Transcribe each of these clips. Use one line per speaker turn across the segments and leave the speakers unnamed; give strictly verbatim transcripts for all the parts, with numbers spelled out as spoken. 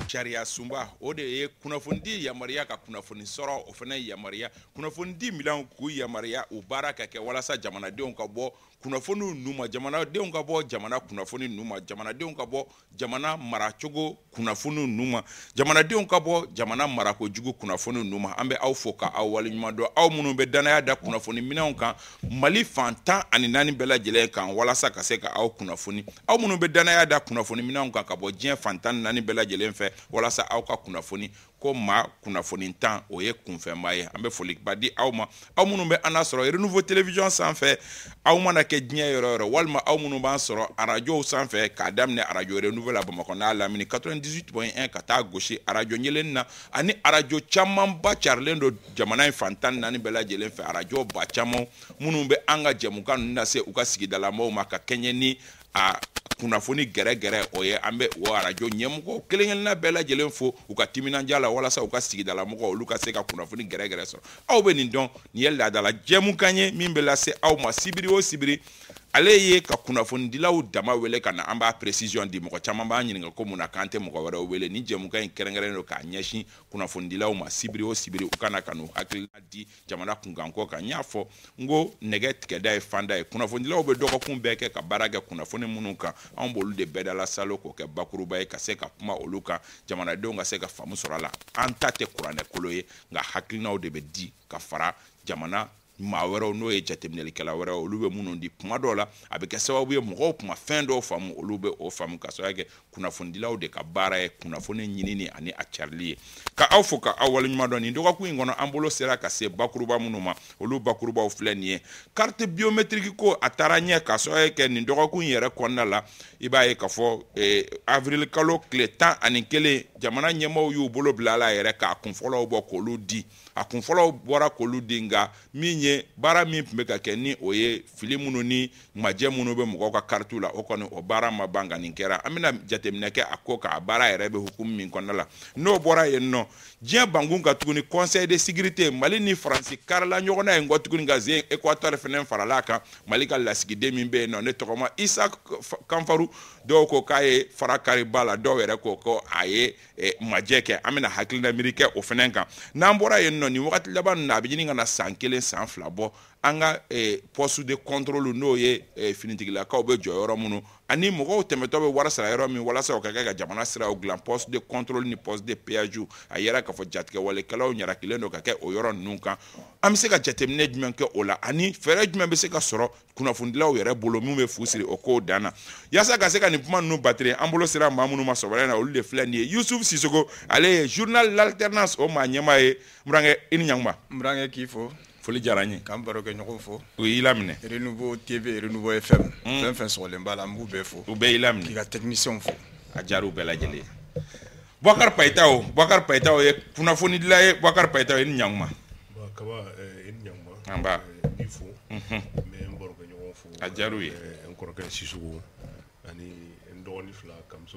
Charia Sumba o de ye kunafondi yamaria ka kunafoni sɔrɔ o fana yamaria kunafondi milan ku yamaria o baara ka kɛ walasa jamanadenw ka bɔ kunnafoni numa jamanadenw ka bɔ jamana kunnafoni numa jamanadenw ka bɔ jamana maracogo kunnafoni numa jamanadenw ka bɔ jamana marakojugu kunnafoni numa an bɛ aw fo ka aw waleɲuman dɔn aw minnu bɛ danaya da kunnafoni minɛnw kan Mali fan tan ani naani bɛɛ lajɛlen kan walasa ka se ka aw kunnafoni aw minnu bɛ danaya da kunnafoni minɛnw kan ka bɔ diɲɛ fan tan ani naani bɛɛ lajɛlen fɛ walasa aw ka kunnafoni ko maa kunnafoni tan o ye kunfɛnba ye an bɛ foliba di aw ma aw minnu bɛ an sɔrɔ Renouveau Télévision sanfɛ aw mana kɛ diɲɛ yɔrɔ yɔrɔ walima aw minnu b'an sɔrɔ arajow sanfɛ k'a daminɛ arajo Renouveau la Bamakɔ n'a lamini quatre-vingt-dix-huit point un ka taa gosi arajo ɲɛlen na ani arajo camanba carilen don jamana in fan tan naani bɛɛ lajɛlen fɛ arajo ba caman minnu bɛ an ka jɛmukan ninnu lase u ka sigidala mɔgɔw ma ka kɛɲɛ ni a kunnafoni gɛrɛ gɛrɛ o ye an bɛ o arajo ɲɛmɔgɔ kelen-kelenna bɛɛ lajɛlen fo u ka timinandiya la walasa u ka sigidala mɔgɔ olu ka se ka kunnafoni gɛrɛ gɛrɛ sɔrɔ aw bɛ nin dɔn nin ye laadala jɛmukan ye min bɛ lase aw ma sibiri o sibiri ale ye ka kunnafonidilaw dama wele ka na an b'a précision di mɔgɔ caman b'a ɲininka ko mun na k'an tɛ mɔgɔ wɛrɛw wele ni jɛmukan in kɛrɛnkɛrɛnnen don k'a ɲɛsin kunnafonidilaw ma sibiri o sibiri u kana ka n'u hakilina di jamana kunkanko kan n y'a fɔ n ko nɛgɛ tigɛda ye fanda ye kunnafonidilaw bɛ dɔgɔkun bɛɛ kɛ ka baara kɛ kunnafoni minnu kan anw b'olu de bɛɛ dala salo k'o kɛ bakuruba ye ka se ka kuma olu kan jamanadenw ka se ka faamu sɔrɔ a la an ta tɛ kuranɛkolo ye nka hakilinaw de bɛ di ka fara jamana maa wɛrɛw n'o ye jateminɛlikɛla wɛrɛw olu bɛ minnu di kuma dɔw la a bɛ kɛ sababu ye mɔgɔw kuma fɛn dɔw faamu olu bɛ o faamu ka sɔrɔ kɛ kunnafonidilaw de ka baara ye kunnafoni ɲinini ani a carili ye ka aw fo ka aw waleɲuman dɔn nin dɔgɔkun in kɔnɔ an bolo sera ka se bakuruba minnu ma olu bakurubaw filɛ nin ye carte biométrique ko a taara ɲɛ ka sɔrɔ kɛ nin dɔgɔkun in yɛrɛ kɔnɔna la i b'a ye k'a fɔ avril kalo tile tan ani kelen jamana ɲɛmaaw y'u bolo bila a la yɛrɛ k'a kunfɔlɔw bɔ k'olu di a kunfɔlɔw bɔra k'olu di nka min ye baara min tun bɛ ka kɛ ni o ye fili minnu ni majɛ minnu bɛ mɔgɔw ka karitiw la o kɔni o baara ma ban nka nin kɛra an bɛna jateminɛ kɛ a ko k'a baara yɛrɛ bɛ hukumu min kɔnɔna la n'o bɔra yen nɔ diɲɛ bankun ka tuguni conseil de sécurité Mali ni Faransi karila ɲɔgɔnna ye n kɔ tuguni ka zen Équateur fɛnɛ farala kan Mali ka lasigiden min bɛ yen nɔ ne tɔgɔma Isa Kanfaru dɔw ko k'a ye fara kari ba la dɔw yɛrɛ ko ko a ye majɛ kɛ an bɛna hakilina miiri kɛ o fɛnɛ kan n'an bɔra yen nɔ nin wagati laban ninnu na a bɛ ɲini ka na san kelen san fila bɔ an ka poste de contrôle n'o ye finitigilakaw bɛ jɔ yɔrɔ minnu ani mɔgɔw tɛmɛtɔ bɛ wari sara yɔrɔ min walasa o ka kɛ ka jamana siraw dilan poste de contrôle ni poste de péage a yɛrɛ k'a fɔ jatigɛwalekɛlaw ɲarakilen don ka kɛ o yɔrɔ ninnu kan an bɛ se ka jateminɛ jumɛn kɛ o la ani fɛɛrɛ jumɛn bɛ se ka sɔrɔ kunnafonidilaw yɛrɛ bolo min bɛ fu siri o kow dan na yaasa ka se ka nin kuma ninnu batiri an bolo sera maa minnu ma sɔgɔmada in na olu de filɛ nin ye Yusuf Sisoko ale ye journal l'alternance o maa ɲɛmaa ye Murankɛ i ni ɲankuma
Murankɛ k'i fo
foli diyara n ye
k'an baro kɛ ɲɔgɔn fo
u y'i laminɛ
Renouveau T V Renouveau F M fɛn fɛn sɔgɔlen b'a la n b'u bɛɛ fo
u bɛɛ y'i laminɛ
k'i ka technicien fo
a diyara u bɛɛ lajɛlen Boubacar Payita o Boubacar Payita o ye kunnafonidila ye Boubacar Payita o i ni ɲankuma
kaba i ni ɲankuma
an b'a
n b'i fo n bɛ n baro kɛ ɲɔgɔn fo
a diyara u ye
n kɔrɔkɛ Sisoko ani n dɔgɔnin fila Kamuso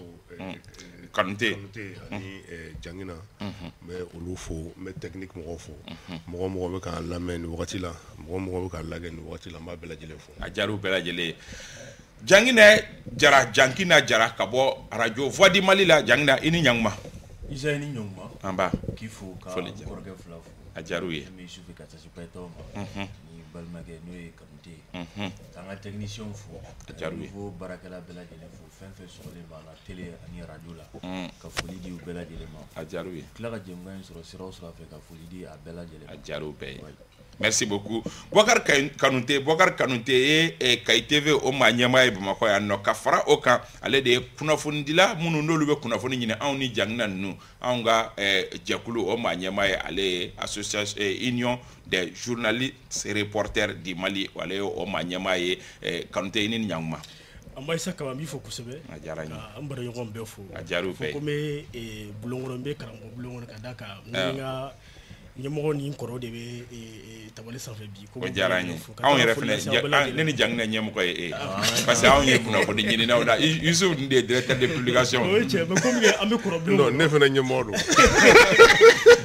Kanute
ani Jangina n bɛ olu fo n bɛ technique mɔgɔw fo mɔgɔ mɔgɔ bɛ k'an lamɛn nin wagati la mɔgɔ mɔgɔ bɛ k'an lajɛ nin wagati la n b'a bɛɛ lajɛlen fo
a diyara u bɛɛ lajɛlen ye Jangina Jara Jankina Jara ka bɔ radio Voix du Mali la Jangina i ni ɲankuma
Isa i ni ɲankuma
an b'a
k'i fo ka kɔrɔkɛ fila fo
a diyara u ye
n bɛ Yusufu ka tasi Payita ma ni balimakɛ n'o ye Kanute ye k'an ka technicien fo
a diyara u ye
fo baarakɛla bɛɛ lajɛlen fo fɛn fɛn sɔgɔlen b'a la télé ani radio la ka foli di u bɛɛ lajɛlen ma
a diyara u ye
tila ka jɛmukan in sɔrɔ sira o sira fɛ ka foli di a bɛɛ lajɛlen
a diyara u bɛɛ ye merci beaucoup Boubacar Kanute Boubacar Kanute ye Kayi T V o maa ɲɛmaa ye Bamakɔ yan nɔ ka fara o kan ale de ye kunnafonidila minnu n'olu bɛ kunnafoni ɲini anw ni Jangina ninnu anw ka jɛkulu o maa ɲɛmaa ye ale ye association union des journalistes reporters du Mali ale ye o maa ɲɛmaa ye Kanute i ni ɲankuma
an b'a isa kaba n b'i fo kosɛbɛ
a diyara n ye
an bara ɲɔgɔn bɛɛ fo
a diyara u bɛɛ ye
fo ko n bɛ bulon kɔnɔ n bɛ karamɔgɔ bulon kɔnɔ ka d'a kan n ka ɲɛmɔgɔ ni kɔrɔ de bɛ tabali sanfɛ bi
o diyara n ye anw yɛrɛ fɛnɛ ne ni Jangina ɲɛmɔgɔ ye e parce que anw ye kunnafoni ɲininaw la Yusuf de ye directeur de publication
o ye tiɲɛ mais comme an bɛ kɔrɔ bulon
non ne fɛnɛ ɲɛmɔgɔ don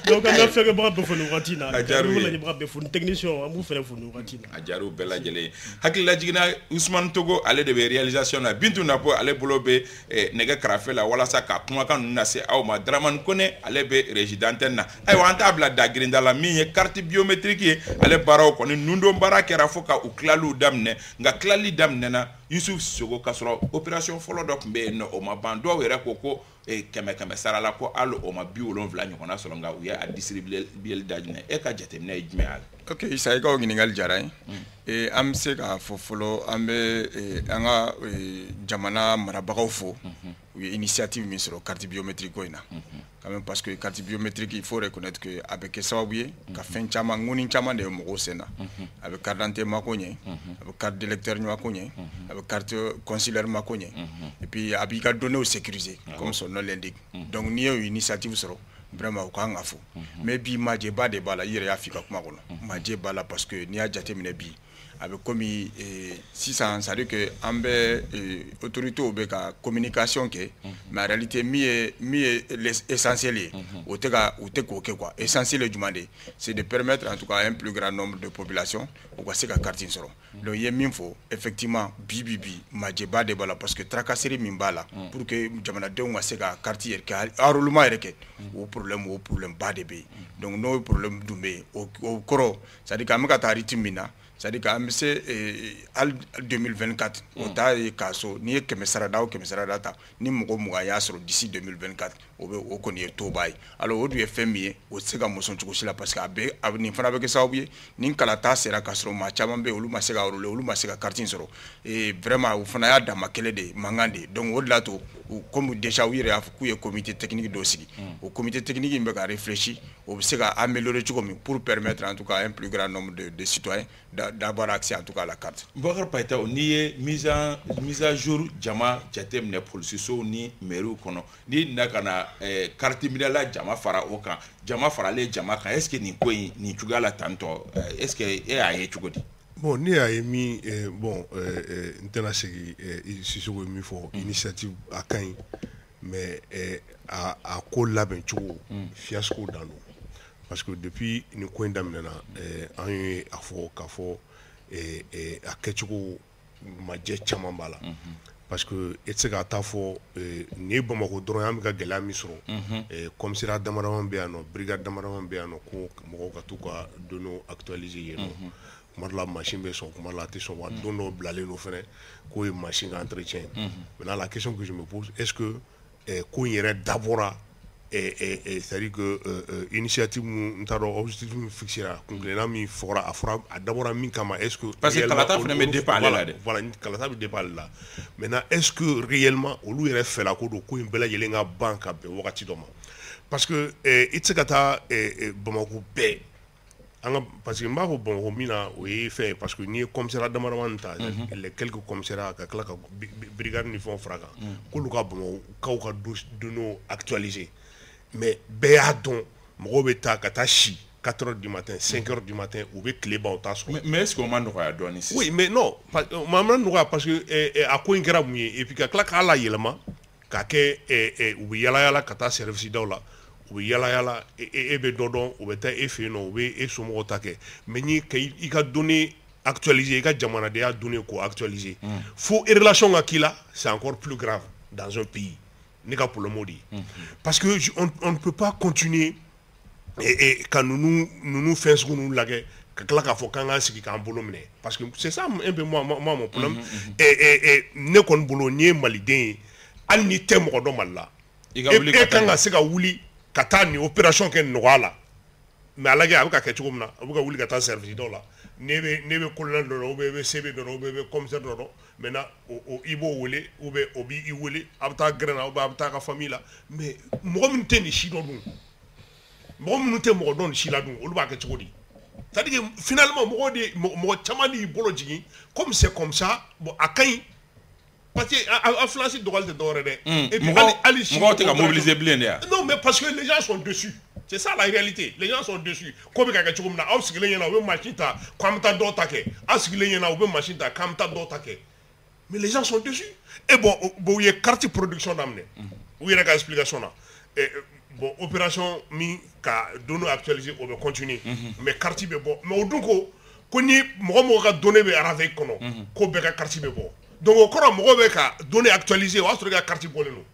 donc an bɛ fɛnkɛ baga bɛɛ fo nin wagati na
A diyar'u ye.
ka lajɛbaga bɛɛ fo ni technicien an b'u fɛnɛ fo nin wagati na
a diyar'u bɛɛ lajɛlen hakilila jiginna Usman Togo ale de bɛ réalisation na Bintu Napo ale bolo bɛ eh, nɛgɛ karafe la walasa ka kumakan ninnu lase aw ma Dramane Kone ale bɛ régie d'antenne na ayiwa an t'a bila da girinda la min ye carte biométrique ye ale baaraw kɔni nundon baara kɛra fo ka u tilaliw daminɛ nka tilali daminɛna Yusuf Sogo ka sɔrɔ opération fɔlɔ dɔ tun bɛ yen nɔ o ma ban dɔw yɛrɛ ko ko eh, kɛmɛ kɛmɛ sara la ko hali o ma bi wolonwula ɲɔgɔnna sɔrɔ nka u ye a distribuer daminɛ e ka jateminɛ ye jumɛn ye
Ok, Isa i ka o ɲininkali diyara n ye eh, an bɛ se k'a fɔ fɔlɔ an bɛ eh, an ka eh, jamana marabagaw fo u ye initiative min sɔrɔ carte biométrique ko in na quand même parce que carte biométrique il faut reconnaître que a bɛ kɛ sababu ye ka fɛn caman ŋoni caman de ye mɔgɔw sen na a bɛ carte d'identité mako ɲɛ a bɛ carte d'électeur mako ɲɛ a bɛ carte consulaire mako ɲɛ et puis a b'i ka données sécuriser comme son nom l'indique donc n'i ye o initiative sɔrɔ vraiment u kan ka fo mais bi majɛba de b'a la i yɛrɛ y'a f'i ka kuma kɔnɔ majɛ b'a la parce que n'i y'a jateminɛ bi a bɛ komi eh, sisan c'est à dire que an bɛ eh, autorités bɛ ka communication kɛ mais en réalité min ye min ye l'essentiel ye o tɛ ka u tɛ k'o kɛ quoi essentiel ye jumɛn de ye c'est de permettre en tout cas un plus grand nombre de population u ka se ka carte in sɔrɔ donc i ye min fɔ effectivement bi bi bi majɛba de b'a la parce que tracasserie min b'a la pour que jamanadenw ka se ka carte yɛrɛ kɛ enrôlement yɛrɛ kɛ o problème o problème ba de bɛ yen donc n'o problème dun bɛ yen o o kɔrɔ c'est à dire k'an bɛ ka taa rythme min na c'est-à-dire qu'an bɛ se hali deux mille vingt-quatre o t'a ye k'a so n'i ye kɛmɛ sarada o kɛmɛ sarada ta ni mɔgɔ mugan y'a sɔrɔ d'ici deux mille vingt-quatre o bɛ o kɔni ye toba ye alors o dun ye fɛn min ye o tɛ se ka mɔsɔn cogo si la parce que a bɛ a nin fana bɛ kɛ sababu ye ni kalata sera k'a sɔrɔ maa caman bɛ yen olu ma se ka enrôler olu ma se ka carte in sɔrɔ et vraiment o fana y'a dama kɛlɛ de ye mankan de ye donc o de la to comme déjà u yɛrɛ y'a fɔ k'u ye comité technique dɔ sigi o comité technique in bɛ ka réfléchir o bɛ se ka améliorer cogo min pour permettre en tout cas un plus grand nombre de, de citoyens d'avoir accès en tout cas à la carte.
Boubacar Payita n'i ye mise en mise à jour jama jateminɛ polisisow ni mairies kɔnɔ n'i nana ka na eh, carte minɛla jama fara o kan jama faralen jama kan est ce que nin ko in nin cogoya la tantɔ est ce que e y'a ye cogo di.
Bon ne y'a ye min eh, bon eh, n tɛna segin eh, Sisoko ye min fɔ initiative a ka ɲi mais eh, a a ko labɛn cogo fiasco dan don parce que depuis nin ko in daminɛna eh, an ye a fɔ k'a fɔ eh, eh, a kɛcogo majɛ caman b'a la parce que e tɛ se ka taa fɔ eh, nin ye Bamako dɔrɔn an bɛ ka gɛlɛya min sɔrɔ eh, commissariat damadama bɛ yan nɔ brigade damadama bɛ yan nɔ ko mɔgɔw ka t'u ka données actualiser yen nɔ kuma dɔ la machine bɛ sɔn kuma dɔ la a tɛ sɔn wa don dɔ bilalen don fɛnɛ k'o ye machine ka entretien maintenant la question que je me pose est ce que eh, ko in yɛrɛ dabɔra eh, eh, eh, c'est à dire que euh, euh, initiative mun n t'a dɔn objectif min fixera kuntilenna min fɔra a fɔra a dabɔra min kama est ce que
parce que kalata fana bɛ dépend ale la dɛ
voilà kalata bɛ dépend ale la maintenant est ce que réellement olu yɛrɛ fɛla ko don ko in bɛɛ lajɛlen ka ban ka bɛn wagati dɔ ma parce que eh, i tɛ se ka taa eh, eh, Bamako bɛɛ parce que n b'a fɔ Bamako min na o ye fɛn ye parce que n'i ye commissariat damadama ta les quelques commissariats ka tila ka brigade ni fɛnw fara kan k'olu ka Bamakaw ka données actualiser mais bɛɛ y'a dɔn mɔgɔw bɛ taa ka taa si quatre heures du matin cinq heures du matin u bɛ tile ban u t'a sɔrɔ.
mais est ce que o ma nɔgɔya dɔɔni sisan.
oui mais non o ma nɔgɔya parce que eh, a ko in kɛra mun ye et puis ka tila k'a la yɛlɛma k'a kɛ eh, eh, u bɛ yala yala ka taa service daw la u bɛ yala yala e, e bɛ dɔ dɔn u bɛ taa e fɛ yen nɔ u bɛ e somɔgɔw ta kɛ mais ni ka i ka données actualiser i ka jamanadenya données ko actualiser fo relation ka k'i la c'est encore plus grave dans un pays ne ka problème o de ye parce que on, on ne peut pas continuer et, et ka ninnu ninnu fɛn sugu ninnu lajɛ ka tila k'a fɔ k'an k'an sigi k'an bolo minɛ parce que c'est ça un peu moi moi mon problème et et et ne kɔni bolo n'i ye maliden ye hali n'i tɛ mɔgɔ dɔn Mali la e kan ka se ka wuli ka taa nin opération kɛ nɔgɔya la mais a lajɛ a bɛ ka kɛ cogo min na a bɛ ka wuli ka taa service dɔw la ne bɛ ne bɛ colonel dɔ dɔn ou bien i bɛ C B dɔ dɔn ou bien i bɛ commissaire dɔ dɔn maintenant o i b'o wele ou bien o b'i wele a bɛ taa gɛrɛn na ou bien a bɛ taa a ka famille la mais mɔgɔ minnu tɛ nin si dɔn dun mɔgɔ minnu tɛ mɔgɔ dɔn nin si la dun olu b'a kɛ cogo di c'est à dire que finalement mɔgɔ de mɔgɔ caman de y'i bolo jigin comme c'est comme ça bon a ka ɲi parce que influence dɔgɔyali tɛ dɔwɛrɛ dɛ et puis hali si
mɔgɔw tɛ ka mobiliser bilen de ya
non mais parce que les gens sont dessus. C'est ça la réalité. Les gens sont dessus. Ko bɛ ka kɛ cogo min na aw sigilen ɲɛna u bɛ machine ta k'an bɛ taa dɔw ta kɛ aw sigilen ɲɛna u bɛ machine ta k'an bɛ taa dɔw ta kɛ mais les gens sont dessus et bon bon u ye carte production daminɛ u yɛrɛ ka explication na bon opération min ka données actualisées o bɛ continuer mais carte bɛ bɔ mais o dun ko ko ni mɔgɔ mɔgɔ ka données bɛ arave kɔnɔ ko bɛɛ ka carte bɛ bɔ donc o kɔrɔ mɔgɔ bɛ ka données actualisées o y'a sɔrɔ i ka carte bɔlen don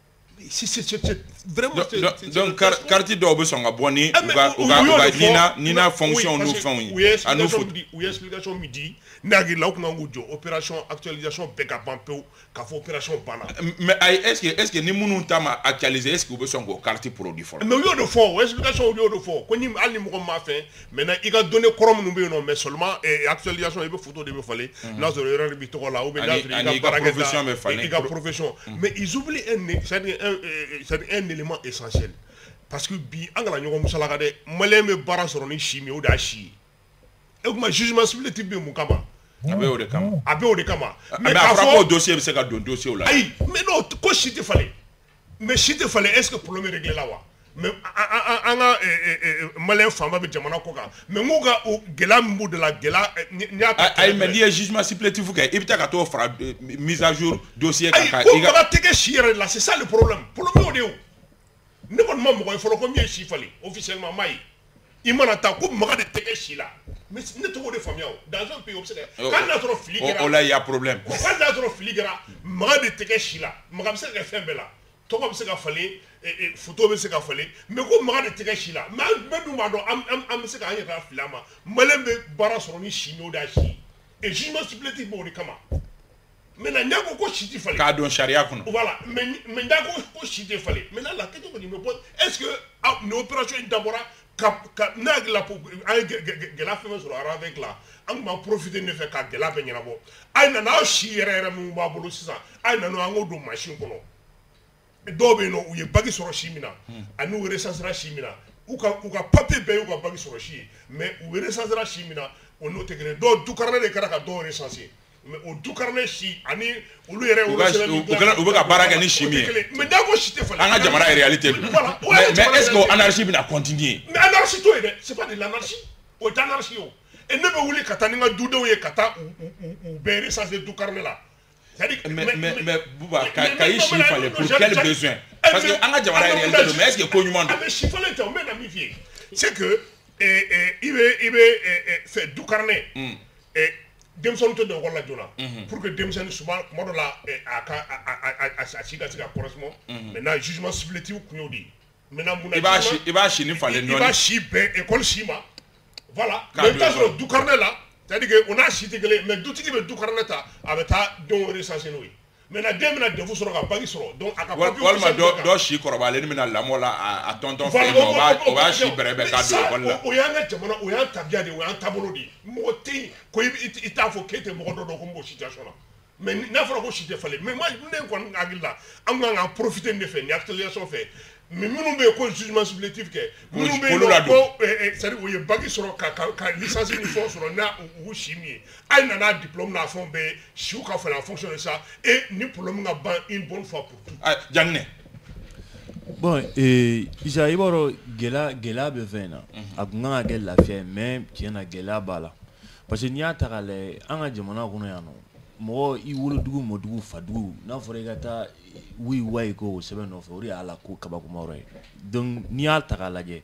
si c'est c'est vraiment
donc carte dɔw bɛ sɔn ka bɔ ni u ka u ka u ka nina nina fonction n'u fɛnw ye a n'u fo
u ye explication min di ne hakili la u kun kan k'u jɔ opération actualisation bɛɛ ka ban pewu k'a fɔ opération banna
mais ayi est ce que est ce que ni minnu ta ma actualiser est ce que u bɛ sɔn k'o carte produit fɔlɔ
mais u y'o de fɔ o explication u y'o de fɔ ko ni hali ni mɔgɔ m'a fɛn maintenant i ka données kɔrɔ minnu bɛ yen nɔ mais seulement actualisation i bɛ photo de bɛ falen n'a sɔrɔ erreur de bɛ tɔgɔ la ou bien n'a sɔrɔ i ka baarakɛta i ka profession mais ils oublient un c'est-à-dire un c'est un élément essentiel parce que bi an kana ɲɔgɔn musalaka dɛ maliyɛn bɛ baara sɔrɔ ni si min o de y'a si ye e kuma jugement supplétif bɛ mun kama
a bɛ o de kama
a bɛ o de kama
mais a fɔra k'o dossier bɛ se ka don dossier la
ayi mais non ko si tɛ falen mais si tɛ falen est ce que problème réglé la wa mais an ka maliyɛn fanba bɛ jamana kɔ kan mais n k'u ka gɛlɛya min b'u de la gɛlɛya n y'a ta
ayi mais n'i ye jugement supplétif kɛ i bɛ taa ka t'o fara mise à jour dossier kan ka
i ka ayi ko baga tɛ kɛ si yɛrɛ de la c'est ça le problème problème y'o de ye o ne kɔni ma mɔgɔ ye fɔlɔ ko min ye si falen officiellement m'a ye i mana taa ko maga de tɛ kɛ si la mais ne tɛ k'o de faamuya o dans un pays o bɛ se ka hali n'a sɔrɔ fili kɛra
o la il y a problème
hali n'a sɔrɔ fili kɛra maga de tɛ kɛ si la maga bɛ se ka kɛ fɛn bɛɛ la tɔgɔ bɛ se ka falen photo bɛ se ka falen mais ko maga de tɛ kɛ si la mais bɛɛ dun b'a dɔn an bɛ se k'an yɛrɛ fili a ma maliyɛn bɛ baara sɔrɔ ni si n'o da si et jugement supplétif b'o de kama maintenant n'a ko ko si tɛ falen
k'a don sariya kɔnɔ
voilà mais mais n'a ko ko si tɛ falen maintenant la question kɔni bɛ bɔ est ce que nin opération in dabɔra ka ka ne hakili la an ye gɛlɛya fɛn fɛn sɔrɔ aravec la an tun b'an profiter ne fɛ ka gɛlɛya bɛɛ ɲɛnabɔ a ye na n'aw si yɛrɛ yɛrɛ min b'a bolo sisan a ye na n'o an k'o don machine kɔnɔ dɔw bɛ yen nɔ u ye bagi sɔrɔ si min na ani u recensera si min na u ka u ka papier bɛɛ y'u ka bagi sɔrɔ si ye mais u recensera si min na o n'o tɛ kelen dɔw du carnet de kɛra ka dɔw recenser mais o du carnet si ani olu yɛrɛ
u bɛ ka baara kɛ ni si min ye
mais n'a ko si tɛ falen
an ka jamana ye réalité don mais mais est ce que o anarchie bɛna continuer
mais anarchie t'o ye dɛ c'est pas de l'anarchie o tɛ anarchie o et ne bɛ wuli ka taa ni n ka dudenw ye ka taa u bɛɛ recenser du carnet la
mais mais mais Bouba ka i si falen pour quel besoin parce que an ka jamana ye réalité don mais est ce que ko ɲuman don
mais si falen tɛ o n bɛ na min f'i ye c'est que i bɛ i bɛ fɛ du carnet denmisɛnninw tɛ don école la joona pour que denmisɛnnin souvent tuma dɔ la a ka a si ka se ka correspond maintenant jugement supplétif kun y'o de ye maintenant mun na
i b'a si i b'a si ni falen dɔɔni
i b'a si bɛn école si ma voilà mais i bɛ taa sɔrɔ du carnet la c'est-à-dire que o n'a si tɛ kelen mais dutigi bɛ du carnet ta a bɛ taa denw recenser n'o ye maintenant den bɛna defu sɔrɔ ka bagi sɔrɔ donc a ka papier
walima dɔ dɔ si kɔrɔbayalen bɛna lamɔ la a tɔntɔn fɛ yen nɔ o b'a o b'a si bɛrɛbɛn k'a don école la
o y'an ka jamana o y'an tabiya de o y'an taabolo de ye mɔgɔ tɛ yen ko i t'a fɔ k'e tɛ mɔgɔ dɔ dɔn ko n b'o situation na mais n'a fɔra ko si tɛ falen mais moi ne kɔni hakili la an kan ka profiter nin de fɛ nin actualisation fɛ mais minnu bɛ yen ko jugement supplétif kɛ minnu bɛ yen nɔ ko c'est à dire o ye bagi sɔrɔ ka ka ka licence ni fɛnw sɔrɔ n'a u si min ye a ye na n'a diplôme n'a fɛnw bɛɛ siw ka falen en fonction de ça et ni problème ka ban une bonne fois pour tout.
Janginɛ.
Bon ee Isa i b'a dɔn gɛlɛya gɛlɛya bɛ fɛn in na a kun kan ka kɛ lafiya ye mais tiɲɛ na gɛlɛya b'a la parce que n'i y'a ta k'a lajɛ an ka jamana kɔnɔ yan nɔ mɔgɔ i wolodugu mɔdugu fadugu n'a fɔra i ka taa wi wayi ko o sɛbɛn nɔfɛ o de y'a la ko kabakoma yɔrɔ ye donc n'i y'a ta k'a lajɛ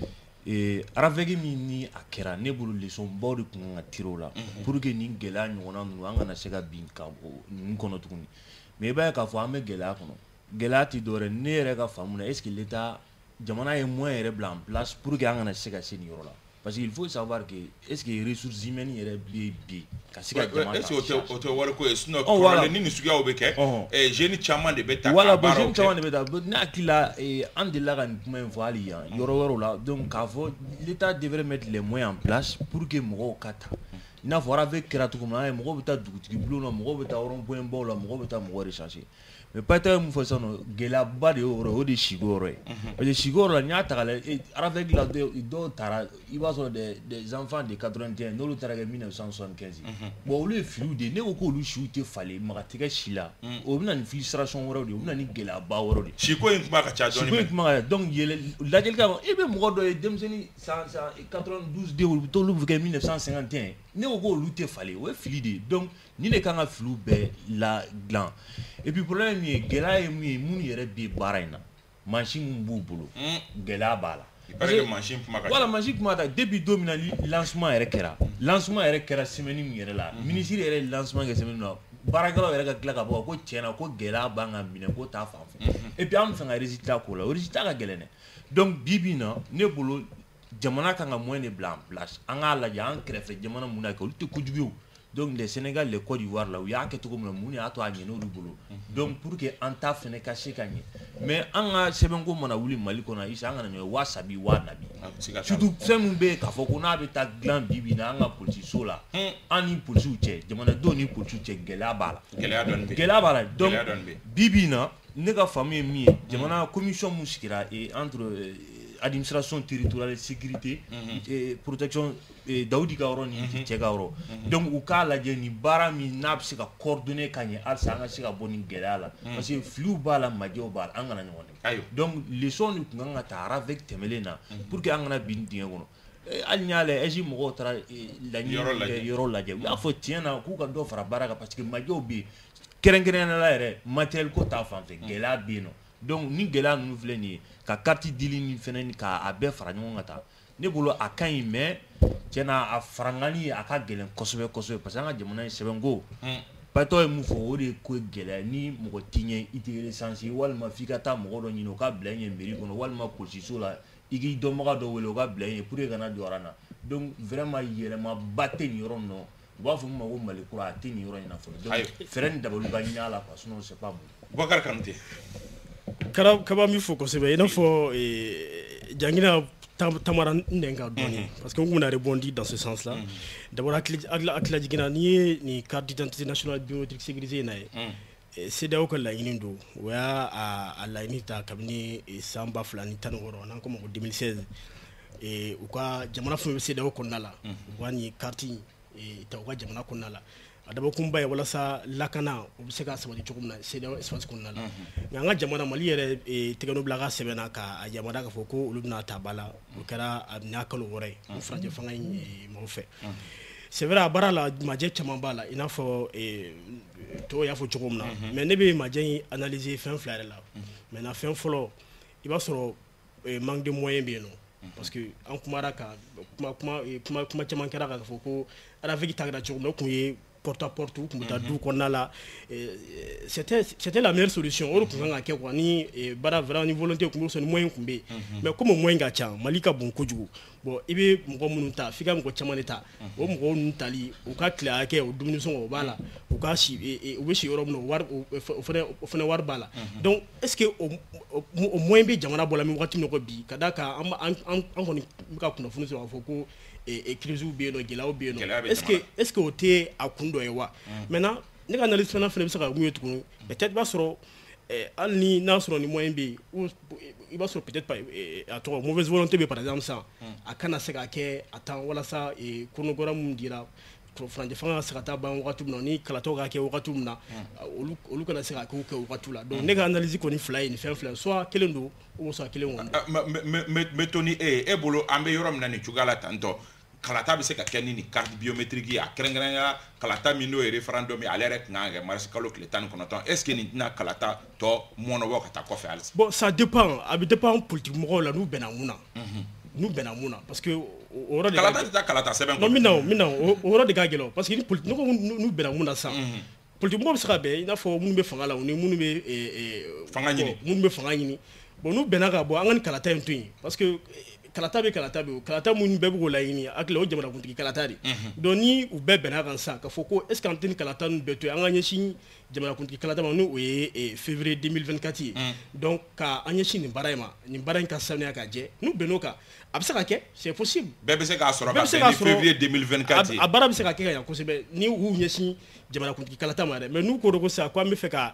ee aravɛki min ni a kɛra ne bolo leçon baw de tun kan ka tiro la pour que nin gɛlɛya ɲɔgɔnna ninnu an kana se ka bin ka ninnu kɔnɔ tuguni mais i b'a ye k'a fɔ an bɛ gɛlɛya kɔnɔ gɛlɛya tɛ dɔwɛrɛ ne yɛrɛ ka faamu na est ce que l'état jamana ye moyen yɛrɛ bila en place pour que an kana se ka se nin yɔrɔ la parce que il faut savoir que est ce que ressources humaines yɛrɛ bɛ bi ka se ka jamana
est ce que o tɛ wari ko ye sinon problème ni nin suguyaw bɛ kɛ jeune caman de bɛ ta
voilà jeune caman de bɛ ta ne hakili la an delila ka nin kuma in fɔ hali yan yɔrɔ wɛrɛw la donc k'a fɔ l'état devrait mettre les moyens en place pour que mɔgɔw ka ta i n'a fɔ aravec kɛra cogo min na an ye mɔgɔw bɛ taa dugutigi bulon na mɔgɔw bɛ taa rond point baw la mɔgɔw bɛ taa mɔgɔw recenser mais Payita ye mun fɔ sisan nɔ gɛlɛyaba de y'o yɔrɔ o de ye siko yɔrɔ ye parce que siko yɔrɔ la n'i y'a ta k'a lajɛ aravec la dɔw taara i b'a sɔrɔ des des enfants de quatre-vingt-un n'olu taara kɛ mille neuf cent soixante-quinze bon olu ye filiw de ye ne ko k'olu siw tɛ falen maga tɛ kɛ si la o bɛ na ni frustration wɛrɛw de ye o bɛ na ni gɛlɛyaba wɛrɛw de ye
siko in kuma ka ca dɔɔni
siko in kuma ka ca donc yɛlɛ lajɛli kama i bɛ mɔgɔ dɔ ye denmisɛnnin san san quatre-vingt-douze denw t'olu bɛ kɛ mille neuf cent cinquante et un ne ko k'olu tɛ falen o ye fili de ye donc ni de kan ka filiw bɛɛ la dilan et puis problème min ye gɛlɛya ye mun ye minnu yɛrɛ bɛ baara in na machine mun b'u bolo gɛlɛya b'a la.
Parce que machine kuma ka
voilà machine kuma ta depuis don min na lancement yɛrɛ kɛra lancement yɛrɛ kɛra semaine min yɛrɛ la ministre yɛrɛ lancement kɛ semaine na baarakɛlaw yɛrɛ ka tila ka bɔ ko tiɲɛna ko gɛlɛya b'an ka minɛ ko t'a fan fɛ et puis an bɛ fɛ ka résultat k'o la o résultat ka gɛlɛn dɛ donc bi bi in na ne bolo jamana kan ka moyen de bila en place an k'a lajɛ an kɛrɛfɛ jamana mun na kɛ olu tɛ kojugu ye o donc le Sénégal le Côte d'Ivoire la u y'a kɛ cogo min na mun de y'a to a ɲɛna olu bolo donc pour que an ta fɛnɛ ka se ka ɲɛ mais an ka sɛbɛnko mana wuli Mali kɔnɔ Isa an kana ɲɛ waa sabi waa nabi surtout fɛn min bɛ yen k'a fɔ ko n'a bɛ taa dilan bi bi in na an ka politiso la an ni polisiw cɛ jamanadenw ni polisiw cɛ gɛlɛya b'a la
gɛlɛya dɔɔni bɛ yen
gɛlɛya b'a la donc bi bi in na ne ka faamu ye min ye jamana commission mun sigira entre administration territoriale sécurité et protection Daoudi ka yɔrɔ ni cɛ ka yɔrɔ donc u k'a lajɛ ni baara min n'a bɛ se ka coordonner ka ɲɛ halisa an ka se ka bɔ nin gɛlɛya la parce que filiw b'a la majɛw b'a la an kana ɲɔgɔn dɛ donc leçon de tun kan ka ta avec tɛmɛlen na pour que an kana bin dingɛ kɔnɔ hali n'i y'a lajɛ ɛsi mɔgɔw taara laɲini kɛ yɔrɔ lajɛ u y'a fɔ tiɲɛ na k'u ka dɔ fara baara kan parce que majɛw bɛ yen kɛrɛnkɛrɛnnenya la yɛrɛ matériel ko ta fan fɛ gɛlɛya bɛ yen nɔ donc ni gɛlɛya ninnu filɛ nin ye ka carte dili ni fɛnɛ ni k'a bɛɛ fara ɲɔgɔn kan ta ne bolo a ka ɲi mais tiɲɛna a farangani a ka gɛlɛn kosɛbɛ kosɛbɛ parce que an ka jamana in sɛbɛnko patɔ ye mun fɔ o de ye ko gɛlɛya ni mɔgɔ t'i ɲɛ i tɛ recense walima f'i ka taa mɔgɔ dɔ ɲini o ka bila i ɲɛ mairie kɔnɔ walima polisiso la i k'i dɔnbaga dɔ wele o ka bila i ɲɛ pour que kana jɔ aran na donc vraiment yɛlɛmaba tɛ nin yɔrɔ ninnu u b'a fɔ min ma ko Mali kura a tɛ nin yɔrɔ in na fɔlɔ donc fɛɛrɛ ni dabaliw ka ɲini a la quoi sinon c'est pas bon.
Boubacar Kanouté.
Kaba min fɔ kosɛbɛ i n'a fɔ Jangina tamara nden ka dɔɔni parce que n kun bɛna rebondir dans ce sens là d'abord hakili jiginna n'i ye nin carte d'identité nationale biométrique sécurisée in na ye C E D E A O ka laɲini don o y'a a laɲini ta kabini san ba fila ni tan ni wɔɔrɔ n'an ko ma ko deux mille seize u ka jamana fɛn bɛ C E D E A O kɔnɔna la u ka nin carte ta u ka jamana kɔnɔna la a dabɔkunba ye walasa lakana o bɛ se ka sabati cogo min na C E D E A O espace kɔnɔna la nka an ka jamana Mali yɛrɛ tɛgɛnɔ bila ka sɛbɛn na k'a yamaruya k'a fɔ ko olu bɛna ta ba la o kɛra a n'a kalo wɔɔrɔ ye o furancɛ fanga in mɔgɔ fɛ c'est vrai a baara la majɛ caman b'a la i n'a fɔ tɔw y'a fɔ cogo min na mais ne bɛ majɛ in analyser fɛn fila yɛrɛ la maintenant fɛn fɔlɔ i b'a sɔrɔ manque de moyen bɛ yen nɔ parce que an kumara ka kuma kuma kuma caman kɛra k'a fɔ ko araveki ta kɛra cogo min na o kun ye porte à porte kun bɛ taa du kɔnɔna la c'était c'était la meilleure solution o de kun kan ka kɛ quoi ni baara vraiment ni volonté kun bɛ sɔrɔ ni moyen kun bɛ yen mais comme moyen ka ca Mali ka bon kojugu bon i bɛ mɔgɔ minnu ta f'i ka mɔgɔ caman de ta o mɔgɔ ninnu tali u ka tile hakɛ o dumuni sɔngɔ o b'a la u ka si u bɛ si yɔrɔ min na o wari o fana o fana wari b'a la donc est ce que o moyen bɛ jamana bɔ la min waati min na ko bi ka d'a kan an an an kɔni bɛ ka kunnafoni sɔrɔ k'a fɔ ko crise bɛ yen nɔ gɛlɛyaw bɛ yen nɔ est ce que est ce que o tɛ a kun dɔ ye wa maintenant ne ka analyse fana fana bɛ se ka mun ye tuguni peut-être i b'a sɔrɔ hali ni n'a sɔrɔ ni moyen bɛ yen i b'a sɔrɔ peut-être pas a tɔgɔ mauvaise volonté bɛ par exemple sisan a kana se ka kɛ a tan walasa kɔnɔgɔra mun dira furancɛ fanga ka se ka taa ban wagati min na ni kalatɔw ka kɛ wagati min na olu olu kana se ka kɛ o kɛ wagati la donc ne ka analyse kɔni fila ye nin fɛn fila soit kelen don ou soit kelen kɔni.
mais Tony e e bolo an bɛ yɔrɔ min na nin cogoya la tantɔ kalata bɛ se ka kɛ ni nin carte biométrique ye a kɛrɛnkɛrɛnnenya kalata min n'o ye référendum ye ale yɛrɛ tun kan ka kɛ mars kalo tile tan ni kɔnɔntɔn est ce que nin tɛna kalata tɔ mɔnɔbɔ ka taa kɔfɛ halisa.
bon ça dépend a bɛ dépend politique mɔgɔw la n'u bɛnna mun na n'u bɛnna mun na parce que o yɔrɔ de ka
kalata tɛ taa kalata sɛbɛn kɔnɔ.
non min na o min na o yɔrɔ de ka gɛlɛn parce que ni politique n'u n'u bɛnna mun na sisan politique mɔgɔw bɛ se ka bɛn i n'a fɔ minnu bɛ fanga la o ni minnu bɛ
fanga ɲini
minnu bɛ fanga ɲini bon n'u bɛnna ka bɔ an ka nin kalata in to yen parce que kalata bɛ kalata bɛ o kalata minnu bɛɛ bɛ k'o laɲini hakili o jamanakuntigi kalata de donc ni u bɛɛ bɛnna kan sisan k'a fɔ ko est ce que an tɛ nin kalata ninnu bɛɛ to yen an ka ɲɛsin jamanakuntigi kalata ma n'o ye février deux mille vingt-quatre ye donc ka an ɲɛsin nin baara in ma nin baara in ka sanuya ka jɛ n'u bɛnn'o kan a bɛ se ka kɛ c'est possible.
bɛɛ bɛ se k'a sɔrɔ ka bɛn ni février deux mille vingt-quatre ye
a baara bɛ se ka kɛ ka ɲɛ kosɛbɛ ni u ɲɛsin jamanakuntigi kalata ma dɛ mais n'u ko de ko sisan ko an bɛ fɛ ka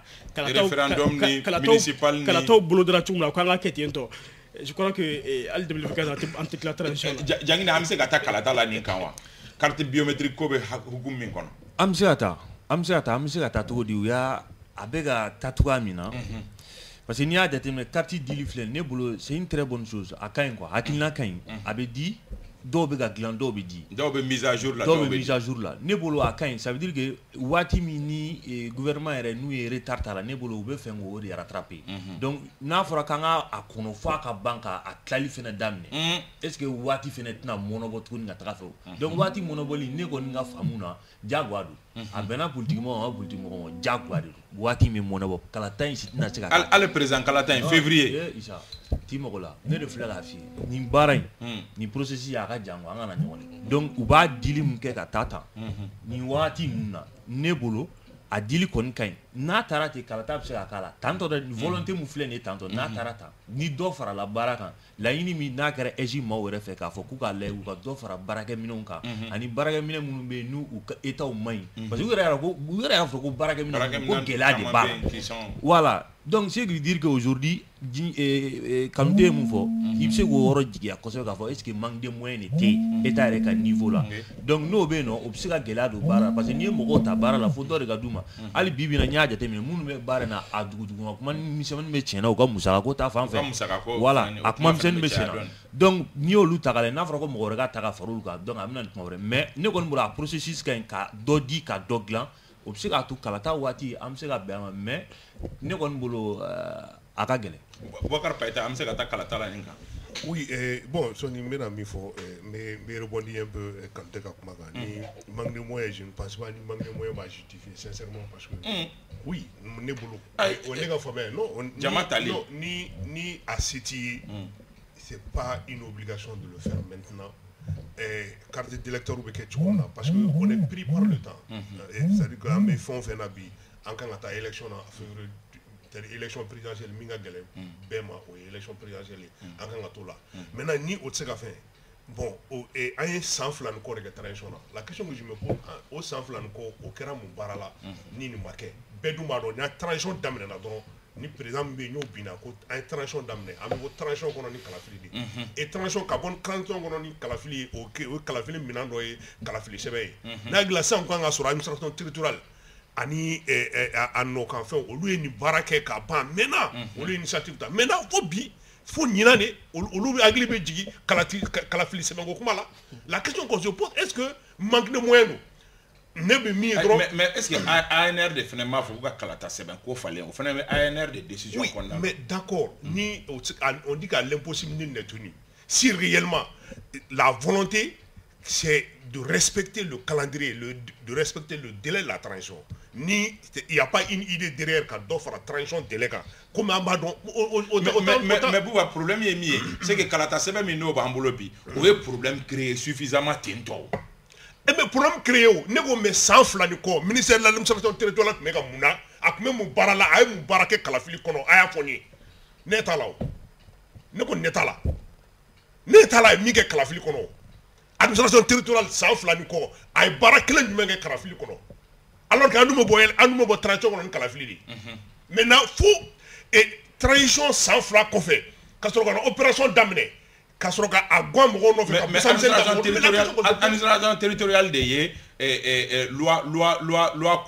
kalataw bolodara cogo min na ko an ka kɛ ten tɔ je crois que hali deux mille vingt-quatre an tɛ tila transition la.
Jangina an bɛ se ka taa kalata la nin kan wa carte biométrique ko bɛ hukumu min kɔnɔ.
an bɛ se ka taa an bɛ se ka taa an bɛ se ka taa cogo di u y'a a bɛ ka taa cogoya min na parce que n'i y'a jateminɛ carte dili filɛ ne bolo c'est une très bonne chose a ka ɲi quoi hakilina ka ɲi a bɛ di dɔw bɛ ka dilan dɔw bɛ di
dɔw bɛ mise à jour la
dɔw bɛ mise à jour la ne bolo a ka ɲi ça veut dire que waati min ni eh, gouvernement yɛrɛ n'u ye retard ta la ne bolo u bɛ fɛ k'o de rattraper donc n'a fɔra k'an ka a kɔnɔ fo a ka ban ka a tilali fana daminɛ est ce que waati fana tɛna mɔnɔbɔ tuguni ka taga fɛ o donc waati mɔnɔbɔli ne kɔni ka faamu na diyagoya don a bɛnna politique mɔgɔ ma politique mɔgɔ ma diyagoya de don waati min mɔnɔbɔ kalata in si tɛna se ka kɛ
ale président kalata in février
Isa ti mɔgɔ la ne de filɛ k'a f'i ye nin baara in nin processus a ka jan an kana ɲɔgɔn de donc u b'a dili mun kɛ ka taa tan nin wagati ninnu na ne bolo a dili kɔni ka ɲi n'a taara ten kalata bɛ se ka k'a la tantɔ dɛ volonté mun filɛ nin ye tantɔ n'a taara tan ni dɔ farala baara kan laɲini min n'a kɛra ɛsi maaw yɛrɛ fɛ k'a fɔ k'u k'a lajɛ u ka dɔ fara baarakɛminɛnw kan ani baarakɛminɛ minnu bɛ yen n'u ka état ma ɲi parce que u yɛrɛ y'a ko u yɛrɛ y'a fɔ ko baarakɛminɛ ko gɛlɛya de b'a la voilà donc c'est veut dire que aujourd'hui kanute ye mun fɔ i bɛ se k'o yɔrɔ jigiya kosɛbɛ k'a fɔ est ce que manque de moyens de tɛ état yɛrɛ ka niveau la donc n'o bɛ yen nɔ o bɛ se ka gɛlɛya don baara la parce que n'i ye mɔgɔw ta baara la fo dɔ de ka d'u ma hali bi bi in na n y'a jateminɛ minnu bɛ baara in na a duguduguma kuma misɛnmanin bɛ tiɲɛ na u ka musaka ko ta fan fɛ voilà a kuma misɛnnin bɛ tiɲɛ na donc n'i y'olu ta k'a lajɛ n'a fɔra ko mɔgɔ wɛrɛ ka ta ka fara olu kan donc a bɛ na ni kuma wɛrɛ mais ne kɔni bolo a processus ka ɲi ka dɔ di ka dɔ dilan o bɛ se k'a to kalata waati an bɛ se ka bɛn a ma mais ne kɔni bolo a ka gɛlɛn.
Boubacar Païta an bɛ se ka taa kalata la nin kan.
Oui, euh, bon, Sony, je vais mais rebondir un peu quand tu as dit que manque de moyens, je ne pense pas que manque de moyens va justifier, sincèrement, parce que mm. oui, on est boulot. On est en famille, non, on, ni, non, ni, ni à City, mm. c'est pas une obligation de le faire maintenant. Et carte d'électeur ou quelque chose parce qu'on est pris par le temps. Mm-hmm. C'est-à-dire que mes fonds fait nabi, en quand on a élection en février. Élection présidentielle minga gele bema ou élection présidentielle en kan to là maintenant ni au tseka fin bon et un sans flan ko de transition la question que je me pose au sans flan ko au kera mu barala ni ni marqué beduma do na transition damne na don ni président be nyo bina ko un transition damne am ko transition ko ni kalafili et transition ka bon transition ko ni kalafili o o kalafili minando e kalafili sebe na glasa ko nga sur administration territoriale ani anno kan fɛn olu ye ni baara kɛ ka ban maintenant olu ye initiative ta maintenant fo bi fo ɲinan de olu bɛ hakili bɛ jigin kalafili sɛbɛnko kuma la la question qu'on se pose est-ce que manque de moyens don ne bɛ min ye dɔrɔn
mais est-ce que A N R de fana m'a fɔ ko ka kalata sɛbɛnko falen o fana bɛ A N R de décision kɔnɔna la.
Oui, mais d'accord ni on dit que l'impossibilité n'est tenue si réellement la volonté c'est de respecter le calendrier, le, de respecter le délai de la transition. Ni il n'y a pas une idée derrière quand d'offre la transition délai quand. Comme un badon.
Mais mais mais pour le problème est mis, c'est que Kalata Sebe Mino Bambolobi, où est problème créé suffisamment tento.
Eh mais problème créé où? Nego mais sans flan ko ministère de l'administration territoriale mais comme muna, ak même mon barala, ay mon barake kalafili kono, ay afoni. Neta là. Nego neta là. Neta là mi ke kalafili kono. Administration territoriale sans flan ko, ay barakele mi ke kalafili kono. Alors que nous me voyons, nous me voyons transition comme calafili. Maintenant, faut et transition sans flac qu'on fait. Quand on a opération d'amener, quand on a guam on fait.
Mais administration territoriale de et loi loi loi loi